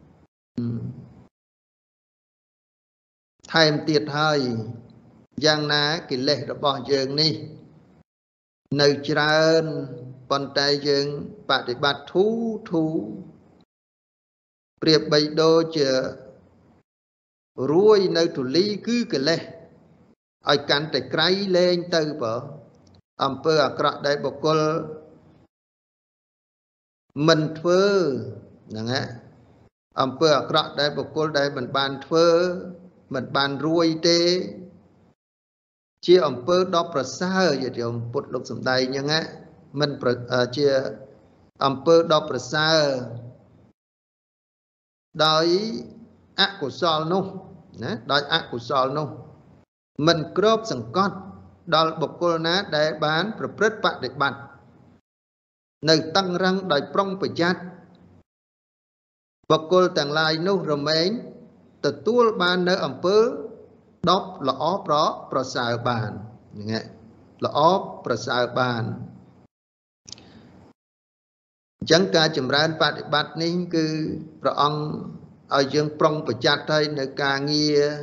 thêm tiệt hơi giang ná cái lệ đó bỏ dương đi nơi trơn con trai dương bạn để bạt thu priệp bày đô chờ ruồi nơi thủ lý cứ cái lệ ai cắn tay cây lên từ bỏ âm pơ à cọ đại bọc cô mình thơ nè âm pơ à cọ đại bọc cô đại mình bàn thơ mình bàn ruồi tê chia âm pơ đó prasa vậy thì ông bút lục sầm đầy nhưng mình chia âm pơ đó prasa đói ác của sol nung đói ác của sol nung mình crop sẵn con đó bọc cô ná để bán rất bạn để bạn nơi tăng răng đòi prong phải chát bọc cô tàng lai nung rồi mến từ tuôn ban nơi ẩm pơ đó là ốp đó prasa bàn là ốp prasa bàn chẳng ca chùm ra bạn để bạn nên cứ rồi ông ở dương prong phải chát hay nơi ca nghe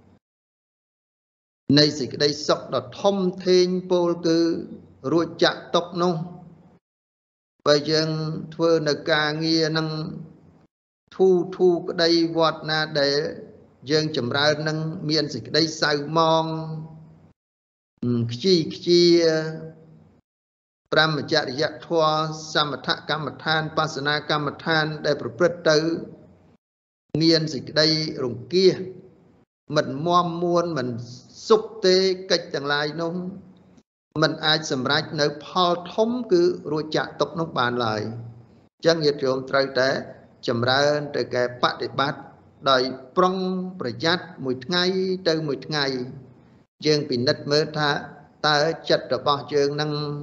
này sự cái đây sọc đó thông thiên bồ cứ ruột chặt tóc nông bây giờ thưa nơi ca nghe năng thu cái đây vọt na để dương chấm ra năng miền sự cái đây sao mong chi Brahmacharya thua samatha kamathan pasana kamathan đểประพฤติ tới miền sự cái đây rùng kia mình mong muốn mình xúc tê cách chẳng lại nông mình ai sầm rách nơi phò thống cứ rồi chặt tộc nông bàn lại chẳng nhiệt trường trời té chầm ra tới cái bát để bát đòi prongประยัด một ngày tới một ngày dương bị nứt mơ tha ta chặt ở bao trường năng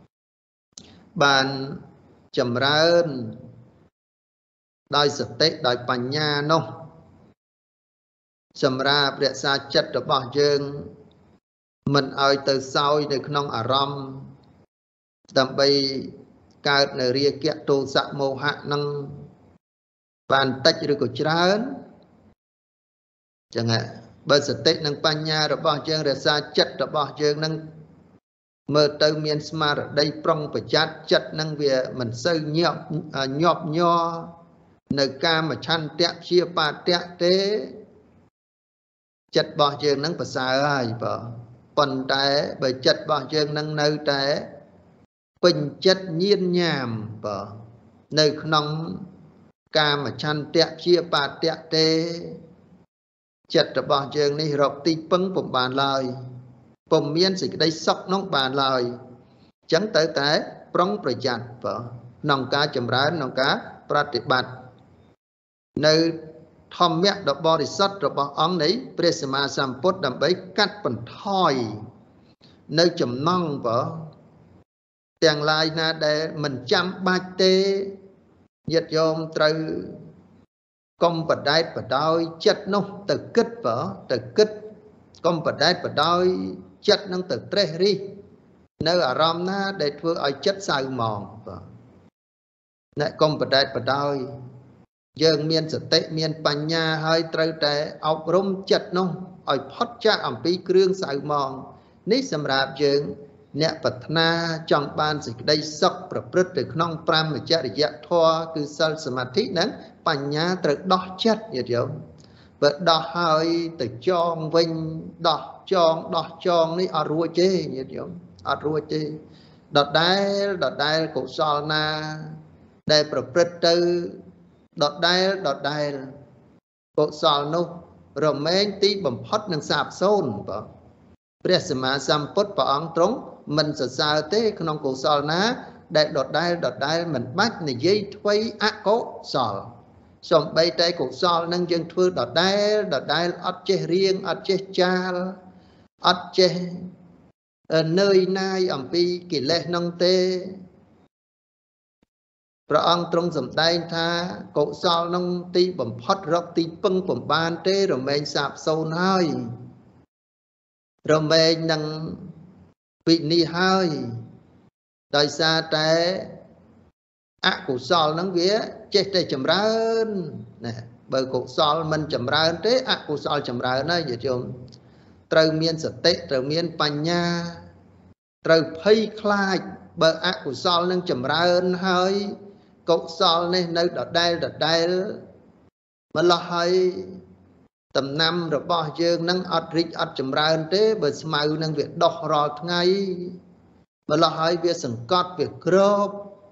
bàn chầm ra đòi sạch tế đòi bánh nha nông សម្រាប់រក្សាចិត្តរបស់យើងមិនឲ្យទៅសោយនៅក្នុងអារម្មណ៍ដើម្បីកើតនៅរាគៈទោសៈមោហៈនឹងបានតិចឬក៏ច្រើនចឹងហ่ะបើសតិនិងបញ្ញារបស់យើងរក្សាចិត្តរបស់យើងនឹងមើលទៅមានស្មារតីប្រុងប្រយ័ត្នចិត្តនឹងវាមិនសូវញាប់ញ័រនៅកាមឆន្ទៈព្យាបាទៈទេចិត្តរបស់យើងនឹងប្រសើរហើយប៉ុន្តែបើចិត្តរបស់យើងនឹងនៅតែពេញចិត្តញៀនញាមនៅក្នុងកាមឆន្ទៈព្យាបាទៈទេចិត្តរបស់យើងនេះរកទីពឹងពុំបានឡើយពុំមានសេចក្តីសុខនោះបានឡើយអញ្ចឹងទៅតែប្រុងប្រយ័ត្នក្នុងការចម្រើនក្នុងការប្រតិបត្តិនៅធម្មៈដ៏បរិសុទ្ធរបស់អង្គនៃព្រះសម្មាសម្ពុទ្ធដើម្បីកាត់បន្ថយនៅចំណង់ទាំងឡាយណាដែលមិនចាំបាច់ទេញាតិញោមត្រូវកុំបដែតបដោយចិត្តនោះទៅគិតកុំបដែតបដោយចិត្តនឹងទៅត្រេះរិះនៅអារម្មណ៍ណាដែលធ្វើឲ្យចិត្តសៅហ្មងអ្នកកុំបដែតបដោយយើងមានសតិមានបញ្ញាហើយត្រូវតែអប់រំចិត្តនោះឲ្យផុតចាកអំពីគ្រឿងសៅហ្មងនេះសម្រាប់យើងអ្នកប្រាថ្នាចង់បានសេចក្តីសុខប្រព្រឹត្តទៅក្នុង5មច្ចរិយធម៌គឺសិលសមាធិនិងបញ្ញាត្រូវដោះចិត្តញាតិញោមបើដោះហើយទៅចងវិញដោះចងនេះអត់រួចទេញាតិញោមអត់រួចទេដដែលកុសលណាដែលប្រព្រឹត្តទៅដដែលកុសលនោះរមែងទីបំផុតនឹងសាបសូន្យព្រះសម្មាសម្ពុទ្ធព្រះអង្គទ្រង់មិនសរសើរទេក្នុងកុសលណាដែលដដែលមិនបាច់និយាយអ្វីអកុសលសំបីតែកុសលនឹងយើងធ្វើដដែលអត់ចេះរៀងអត់ចេះចាលអត់ចេះនឿយណាយអំពីកិលេសនឹងទេព្រះអង្គទ្រង់សម្ដែងថាកុសលនឹងទីបំផុតរកទីពឹងពំបានទេរមែងសាបសូន្យហើយរមែងនឹងពីនេះហើយដោយសារតែអកុសលនឹងវាចេះតែចម្រើនណាបើកុសលមិនចម្រើនទេអកុសលចម្រើនហើយញាតិញោមត្រូវមានសតិត្រូវមានបញ្ញាត្រូវភ័យខ្លាចបើអកុសលនឹងចម្រើនហើយកុសលនេះនៅដដែលម្ល៉េះហើយដំណាំរបស់យើងនឹងអត់រីកអត់ចម្រើនទេបើស្មៅនឹងវាដុះរាល់ថ្ងៃម្ល៉េះហើយវាសង្កត់វាក្រប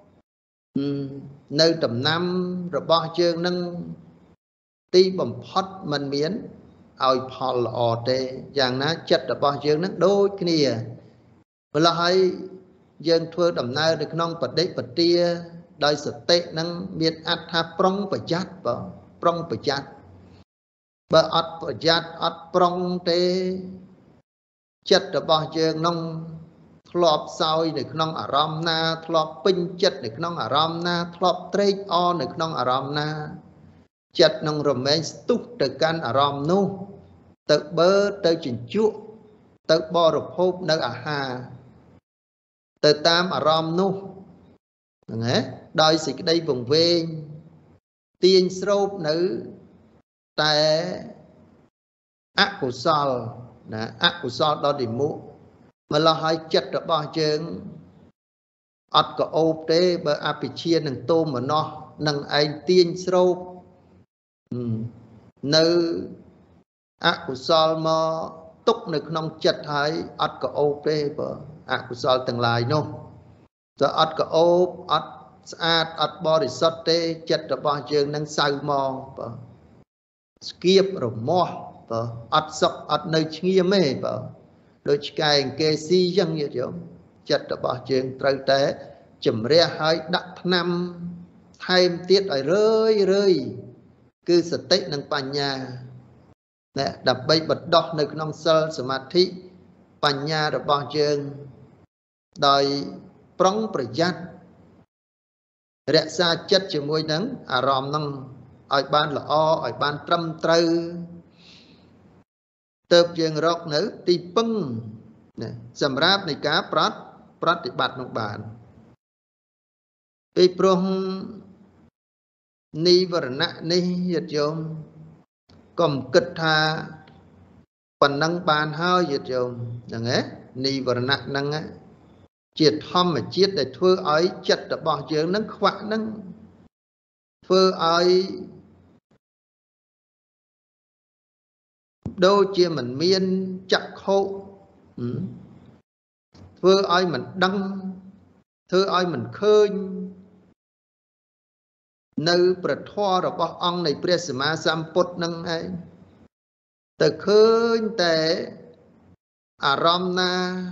នៅដំណាំរបស់យើងនឹងទីបំផុតមិនមានឲ្យផលល្អទេយ៉ាងណាចិត្តរបស់យើងនឹងដូចគ្នាម្ល៉េះហើយយើងធ្វើដំណើរនៅក្នុងបដិបទាដោយសតិនឹងមានអត្ថថាប្រុងប្រយ័ត្នប្រុងប្រយ័ត្នបើអត់ប្រយ័ត្នអត់ប្រុងទេចិត្តរបស់យើងនឹងធ្លាប់សោយនៅក្នុងអារម្មណ៍ណាធ្លាប់ពេញចិត្តនៅក្នុងអារម្មណ៍ណាធ្លាប់ត្រេកអរនៅក្នុងអារម្មណ៍ណាចិត្តនឹងរមែងស្ទុះទៅកាន់អារម្មណ៍នោះទៅបើទៅជញ្ជក់ទៅបរិភោគនៅអាហារទៅតាមអារម្មណ៍នោះហ្នឹងហ៎ដោយសេចក្តីវង្វេងទាញស្រូបនៅតែអកុសលណាអកុសលដល់ទីមុខម្ល៉េះហើយចិត្តរបស់យើងអត់ក៏អូបទេបើអភិជានឹងទោមនោះនឹងឯងទាញស្រូបនៅអកុសលមកទុកនៅក្នុងចិត្តហើយអត់ក៏អូបទេបើអកុសលទាំងឡាយនោះតែអត់ក៏អូបអត់ស្អាតអត់បរិសុទ្ធទេចិត្តរបស់យើងនឹងសៅហ្មងបើស្គៀបរមាស់បើអត់សុខអត់នៅឈ្ងៀមទេបើដូចឆ្កែអង្គេស៊ីចឹងញាតិញោមចិត្តរបស់យើងត្រូវតែជំរះឲ្យដាក់ថ្នាំថែមទៀតឲ្យរឿយគឺសតិនិងបញ្ញាណាដើម្បីបណ្ដោះនៅក្នុងសិលសមាធិបញ្ញារបស់យើងដោយប្រុងប្រយ័ត្នរក្សាចិត្តជាមួយនឹងអារម្មណ៍នឹងឲ្យបានល្អឲ្យបានត្រឹមត្រូវ tớp dương rọc nữ tì pưng xâm ráp này cá prát thì bạt nông bản vì prong ni vợ nạ ni hiệt dồn còn kịch thà phần năng bàn hơi hiệt dồn chẳng ấy ni vợ nạ năng á triệt thom mà chiết để thưa ấy chật đã bỏ dương nâng khỏa nâng thưa ấy đôi chia mình miên chặt khô thưa ai mình đăng thưa ai mình khơi nơi bật thoa rồi bỏ ông này presma samput nâng ấy từ khơi tế aramna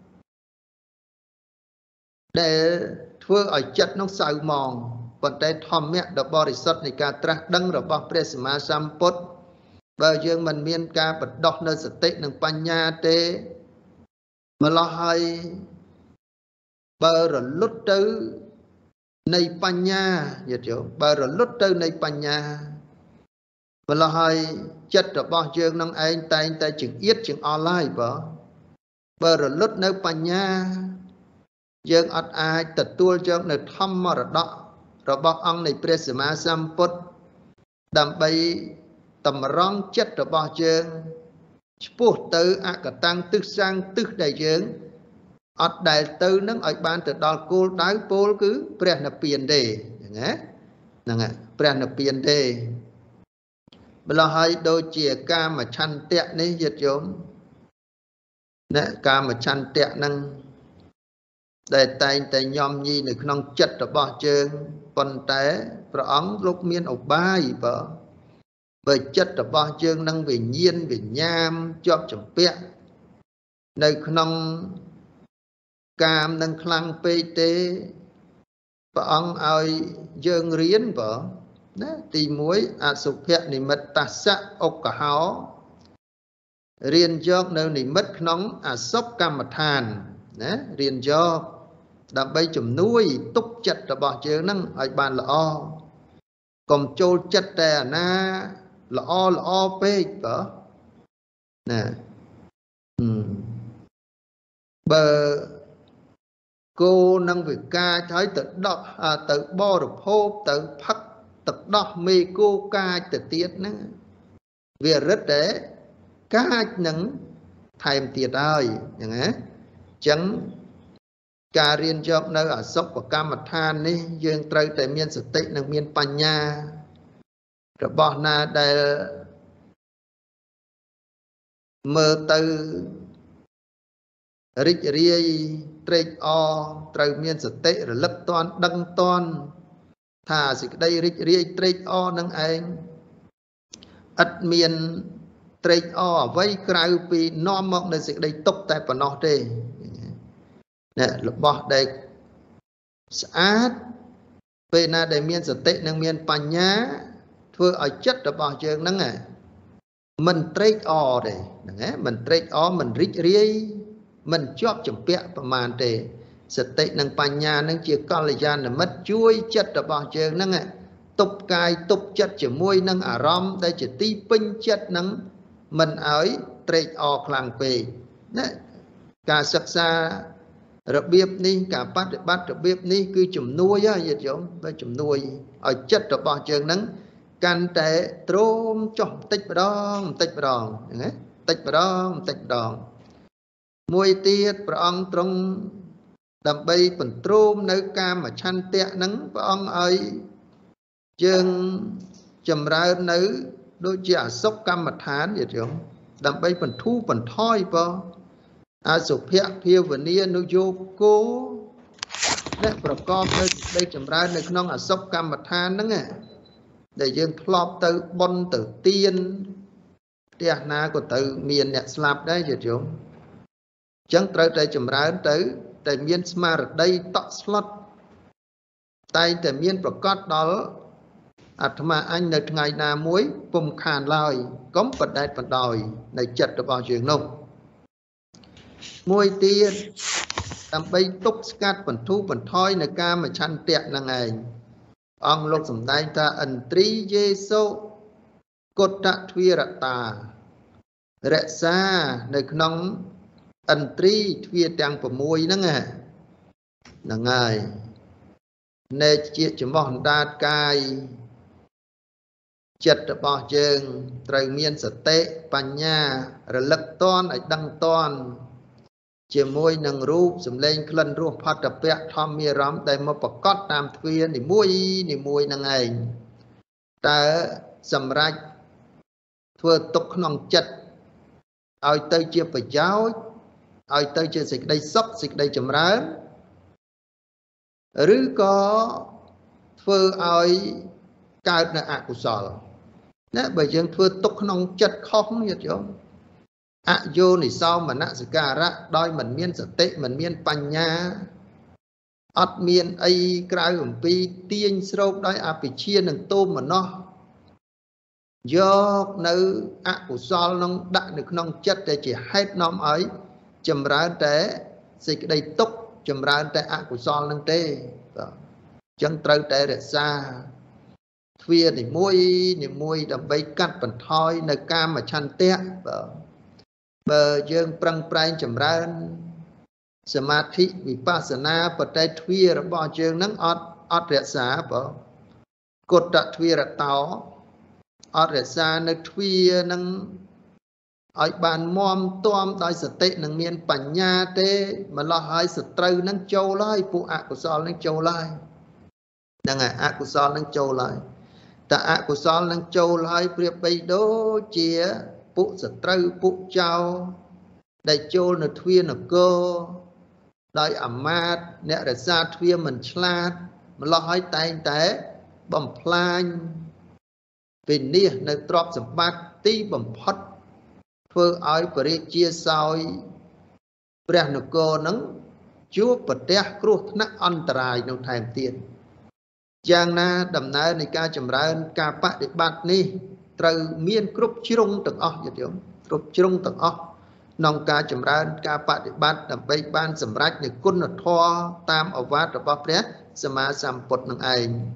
để thưa ở chất nó sầu mòn còn đây thom mẹ được bỏ resort này cả tra đăng rồi bỏ presma samput bây giờ mình miên ca bật đọc nơi sự tệ nâng panya tế mà lo hay bờ rồi lút tới này panya vậy chứ bờ rồi lút tới này panya mà lo hay chất rồi bao giờ nâng anh tay chừng yết chừng online bờ rồi lút nơi panya dương ọt ai tật tuôn cho nơi thăm mà rồi bao ông này presma samput đầm bay tầm rong chất rồi bao giờ buộc tới cả tăng tức sang tức đại dương ọt đại tư nâng ở ban từ đó cô đái bố cứ bèn là tiền đề nè bèn là tiền đề bây giờ hai đôi chìa ca mà chăn tẹt này giật giống nè ca mà chăn tẹt nâng để tay nhom nhi được nông chất rồi bao giờ còn té rồi ống lúc miên ốc ba gì vợ về chất là bao chương năng về nhiên về nham cho chấm pẹ nơi nông cam năng khlang pt và ông ai dương riến vợ tì muối sụp pẹ này mất ta sắc ốc cả háo riêng cho nơi này mất nóng sốc cam mặt hàn riêng cho đam bay chùm nuôi túc chất là bao chương năng ở bàn là o còn trôi chất đè na lo pe vợ nè bờ cô năng việc ca thấy tự đọc tự bo được hô tự phát tự đọc mê cô ca tự tiết nữa vì rất để ca nắng thèm tiệt ơi chẳng ca riêng cho nơi ở sốc của ca mặt than đi dương trời tại miền sự tịnh năng miền panya rồi bỏ na để mơ từ rít ria trade o trời miên sự tệ rồi lấp toan đăng toan thà sự đây rít ria trade o nâng anh ắt miên trade o vây cài vì nó mong nên sự đây tốc tại phần nó đây nè lấp bỏ đây sát về na để miên sự tệ nâng miên panya thưa ở chất là bao giờ nâng mình trade o đây mình trade o mình rít ria mình chóp chấm pẹประมาณ để sự tệ nâng panya nâng chia con là gian là mất chuối chất là bao giờ nâng tục cài tục chất chỉ môi nâng rom đây chỉ ti pin chất nâng mình ấy trade o khlang về cả sắc xa rồi biết đi cả bắt rồi biết đi cứ chùm nuôi á vậy chứ với chùm nuôi ở chất là bao giờ nâng can tệ trôm chom tích vào đòn mùi tiết bà ông trong đầm bay phần trôm nơi cam mà chăn tẹ nắng bà ông ấy dương chầm ra nữ đôi chả sốc cam mặt hán vậy chứ đầm bay phần thu phần thoi bà sụp hẹ phiêu và nia nó vô cố nè bà con đây chầm ra nơi nông sốc cam mặt hán nắng để dương thọp từ bon từ tiên tẹ na của từ miền nhẹ slap đấy vậy chứ chẳng trời trời chùm ra tới tại miền smart đây tọt slot tay tại miền bậc cát đó mà anh được ngày nào muối cùng khàn lời cống vật đại vật đòi này chật được vào trường nông muối tiên làm bay túc scat phần thu phần thoi này ca mà chăn tiện là ngày ông lúc sầm tay ta ẩn trí giê-xu cốt tạ thuy rạ tà rẽ xa nơi nông ẩn trí thuyết đang của mùi nâng à là ngài nê chia cho mòn đa cai chật bỏ chừng trời miên sở tế bánh nha rồi lực toan ở đăng toan chia môi nâng rúp xùm lên khăn rúp phát tập vẹt thom mìa rõm đầy một bọc cót tam thuyên thì mùi nâng ảnh ta xâm rạch thua tục nông chất ôi tới chia bởi giáo ôi tới chia xịt đây sốc xịt đây chấm rớn rứ có thua ôi cao nợ ạ của sò nè bởi dương thua tục nông chất không như chứ ạ vô thì sao mà nạ sự cả ra đôi mình miên sở tế mình miên bánh nha ọt miên ấy krao ủng pi tiên srok đôi ạ bị chia nâng tôm mà nó do nữ ạ của sol nông đã được nông chất để chỉ hết nóm ấy chầm ra tế dịch đây túc chầm ra tế ạ của sol nông tê chân trâu tế để xa thuyết thì môi đầm bay cắt phần thoi nơi cam mà chăn tét bờ dương prăng prai chầm ra Samadhi vipassana bật tay thuyết bỏ dương nắng ọt rẽ xa cột đã thuyết ra táo ở rẽ xa nơi thuy nâng ở bàn mòm tôm đòi sở tệ nâng miền bánh nha tê mà lo hai sở trâu nâng châu lai phụ ạ của sol nâng châu lai nâng ạ của sol nâng châu lai ta ạ của sol nâng châu lai priệp bây đô chia phụ sở trâu phụ châu đại châu nâng thuy nâng cơ đòi ẩm mát nẹ rẽ xa thuy mình chlat mà lo hai tay tế bầm plan vì nia nơi trọp sầm bát tí bầm phật phơi ái bери chia soi bèn nó cô nắng chúa bật đẻ kêu nát an trai nông thèm tiền giang na đầm nai này ca chầm ra ca bát để bát ni từ miên cướp chung từng óc vậy chứ cướp chung từng óc nông ca chầm ra ca bát để bát đầm bay ban sầm rách để quân nó thoa tam ở vát ở bắp đẻ sama sam bột nông ảnh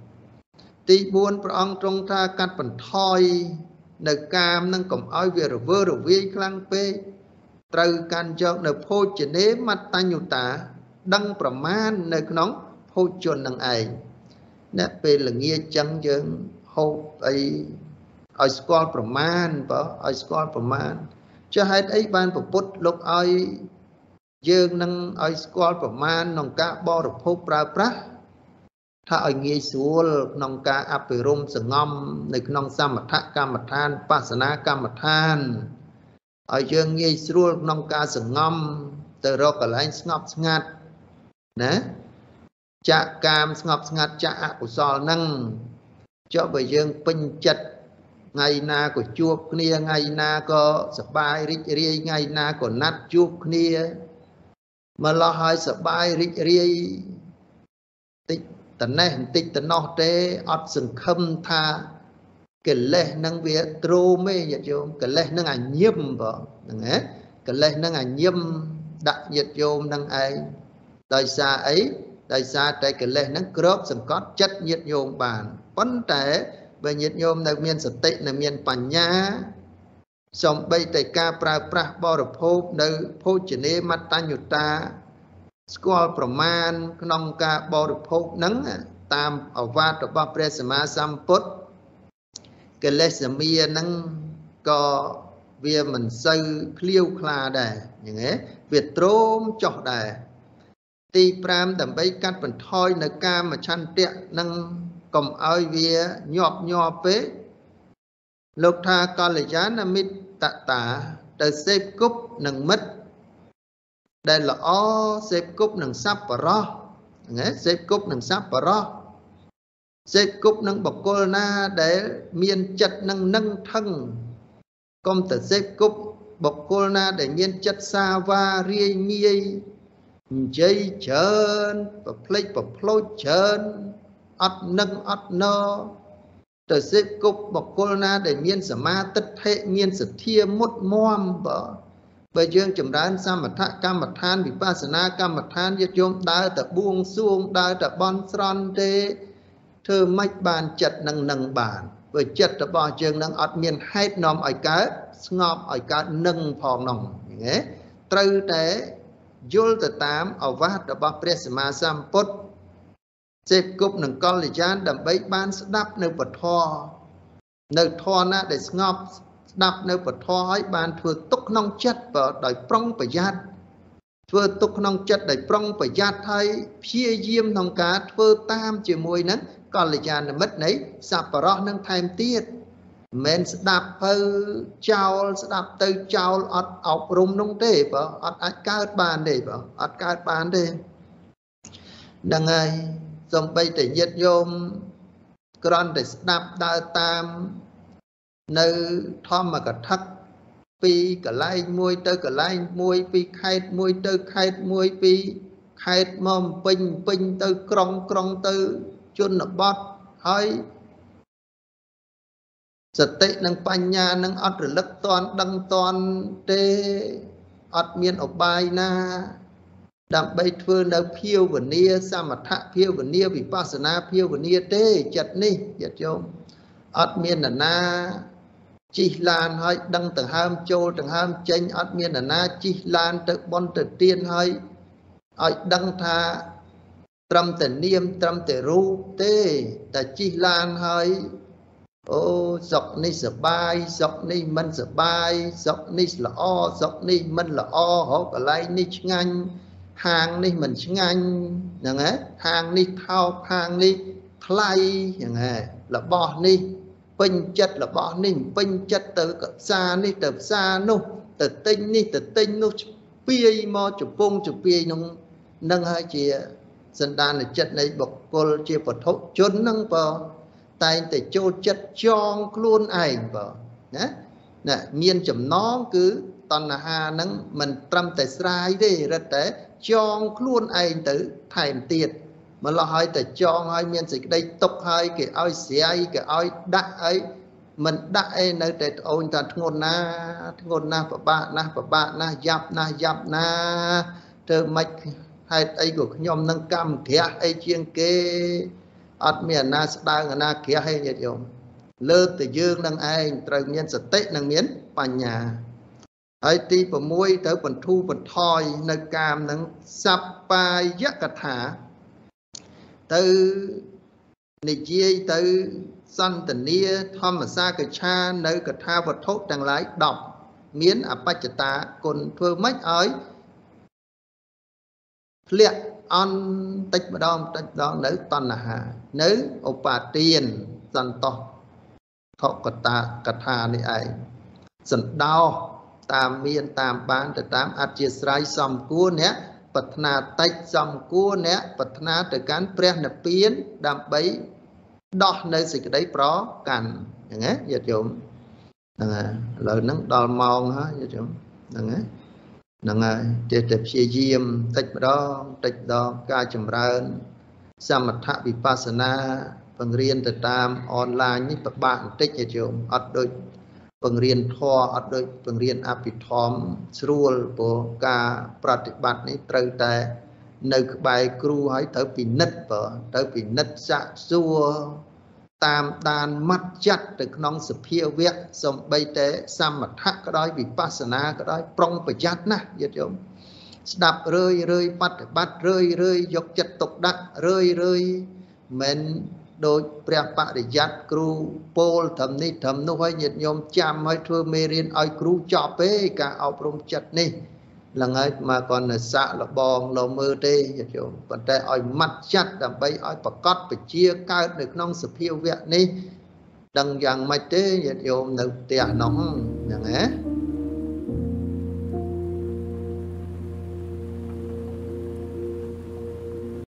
tí buôn pra ông trong tha cắt phần thoi nơi cam nâng cổng oi về rồi vơ rồi vi khlang pe từ can cho nơi phô chỉ nế mặt ta nhu ta đăng praman nơi nóng phô chuẩn nâng ai nè pe là nghe chân chân hô ấy oi squal praman bỏ oi squal praman cho hai ấy ban của bút lúc oi dương nâng oi squal praman nông cá bo rồi phô pra praถ้าอย่างงี้ส่วนนองกาอภิรมสงบในนองสมถกรรมฐานปัสสนากรรมฐานอย่างงี้ส่วนนองกาสงบแต่เราก็เลยสงบสงัดนะจะกามสงบสงัดจะอกุศลนั่งเจ้าไปยังเป็นจัดไงนาก็จูบเนียไงนาก็สบายริเรียไงนาก็นัดจูบเนียมาละหายสบายริเรียติแต่แน่ติดแต่นอกเตะอัดสังคมท่าเกล็ดนั่งเวียตรูไม่หยุดโยมเกล็ดนั่งอ่านยิ้มบ่นั่งเกล็ดนั่งอ่านยิ้มดักหยุดโยมนั่งไอ้โดยซาไอ้โดยซาแต่เกล็ดนั่งกรอบสังกัดจัดหยุดโยมบานปั้นแต่เมื่อหยุดโยมในเมียนสติในเมียนปัญญาสมใบแต่กาปราปราบริโภคในโภชเนมัตตัญญุตาสกอลประมาณนองกาบริโภคนั้นตามอวาตบพระสมมาสัมพุทธเกเลสเมียนั้นก็เวียมันซื้อเคลี้ยวคลาได้อย่างเงี้ยเวียตรมจ่อได้ตีปรามแต่ใบกัดเป็นทอยในกามาชันเตะนั่งกลมเอาเวียหยอบเป๊ะโลกธากรยานมิตรตาแต่เซฟกุบหนึ่งมิตรđây là o xếp cúp nâng sắp và ro nghe xếp cúp nâng sắp và ro xếp cúp nâng bọc cô na để miên chất nâng nâng thân công tử xếp cúp bọc cô na để miên chất xa va ria miê dây chơn và plei chơn ắt nâng ắt no tử xếp cúp bọc cô na để miên sở ma tất hệ miên sở thia mốt moam bỏ bởi dương chùm đán sa mặt thạ cam mặt than vì ba sana cam mặt than giết dông đá tập buông xuông đá tập bon sron tê thơ mách bàn chật nâng nâng bàn bởi chật tập bò dương nâng ọt miên hết nòm ở cá ngọp ở cả nâng phòng nòng nghe trừ tế dul từ tám ở vát ở bắp presma samput xếp cúp nâng con lì chan đầm bấy ban đắp nơi bật thò nơi thò na để ngọp đắp nơi bật thò ấy ban thừa túc nông chất và đòi prong bởi giác thừa túc nông chất đòi prong bởi giác thay phía diêm nông cá thừa tam chìa mùi nâng con lì chan là mất nấy sạp bà rõ nâng thêm tiết mình sẽ đạp hơi chào sẽ đạp từ chào ọc rung nông tế bảo ọt át cao bàn đề bảo ọt cao bàn đề đằng này dòng bây để nhiệt dôm còn để đạp đa tam nơi thom mà cả thắc pi cả lai môi tơ cả lai môi pi khai môi tơ khai môi pi khai mồm pin pin tơ krong tơ chôn nó bọt hơi giật tệ nâng bánh nhà nâng ọt rồi lắc toàn đăng toàn tê ọt miên ổ bài na đàm bây thưa nấu phiêu và nia sa mặt thạ phiêu và nia vì pasana phiêu và nia tê chật ni chật chôm ọt miên là na chi lan hơi đăng từ ham châu từ ham chênh ọt miên là na chi lan từ bon từ tiên hơi ọt đăng tha trâm từ niêm trâm từ ru tê ta chi lan hơi ô dọc ni sợ bài dọc ni mình sợ bài dọc ni là o dọc ni mình là o họ cả lại ni nganh hàng ni mình nganh nhàng ấy hàng ni thao hàng ni thay nhàng ấy là bỏ ni pin chất là bỏ ni pin chất từ xa nu từ tinh nu pi mo chụp bông chụp pi nông nâng hai chia dân đan là chất này bọc col chia bột thốt chốn nâng vào tay để cho chất cho luôn ảnh vào nè miên chấm nó cứ toàn là hà nắng mình trăm tại sai đi rất thế cho luôn ảnh tử thèm tiệt mà lo hai tại cho hai miên dịch đây tục hai cái ai xé cái ai đã ấy mình đã ấy nơi để ôn ta ngôn na và ba na dập na từ mạch hai ấy của nhóm nâng cam kia ấy chiên kê ọt miền na đa na kia hay nhiệt dụng lơ từ dương năng ai trời miền sạch tết năng miến bàn nhà ấy ti và muôi tới phần thu phần thoi nơi cam năng sắp bài giác cật thả từ nị chia từ sanh tình nia thom mà xa cái cha nơi cật tha vật thốt đang lái đọc miến apachata còn thưa mách ấy liệt on tích đó nữ toàn là hà nữ opa tiền dần to thọ cật thà này ấy dần đau tam miên tam bán từ tam ắt chia sài xong cua nhé bật na tách xong cua nhé bật na từ cán pre nạp biến đam bấy đo nơi gì đấy pro cằn nghe giờ chúng lời nắng đo mong hả giờ chúng nghe nâng để tập xe diêm tách đó ca chấm ra samatha vipassana phần riêng từ tam online như các bạn tích nhà trường ở đôi phần riêng thoa ở đôi phần riêng apithom srul của ca pratibat này trời tại nơi bài kêu hãy tới vì nứt dạ xua tam đàn mắt chặt từ nông sập hiệu việc xong bây tế samatha cái đó vipassana cái đó prong phải chặt na vậy chứ đạp rơi bắt rơi dọc chặt tục đắc rơi mình đôi prepa để giặt kru pol thầm nó hay nhiệt nhôm chăm hay thưa mê riêng ai kru chọp ấy cả ao prong chặt này là ngay mà còn là xạ là bòn lò mơ tê còn đây ai mắt chặt làm bay ai bạc cót phải chia cao được nông sập hiệu việc này đằng dàng mạch tê nhiệt nhôm nấu tiệt nóng nhàng ấy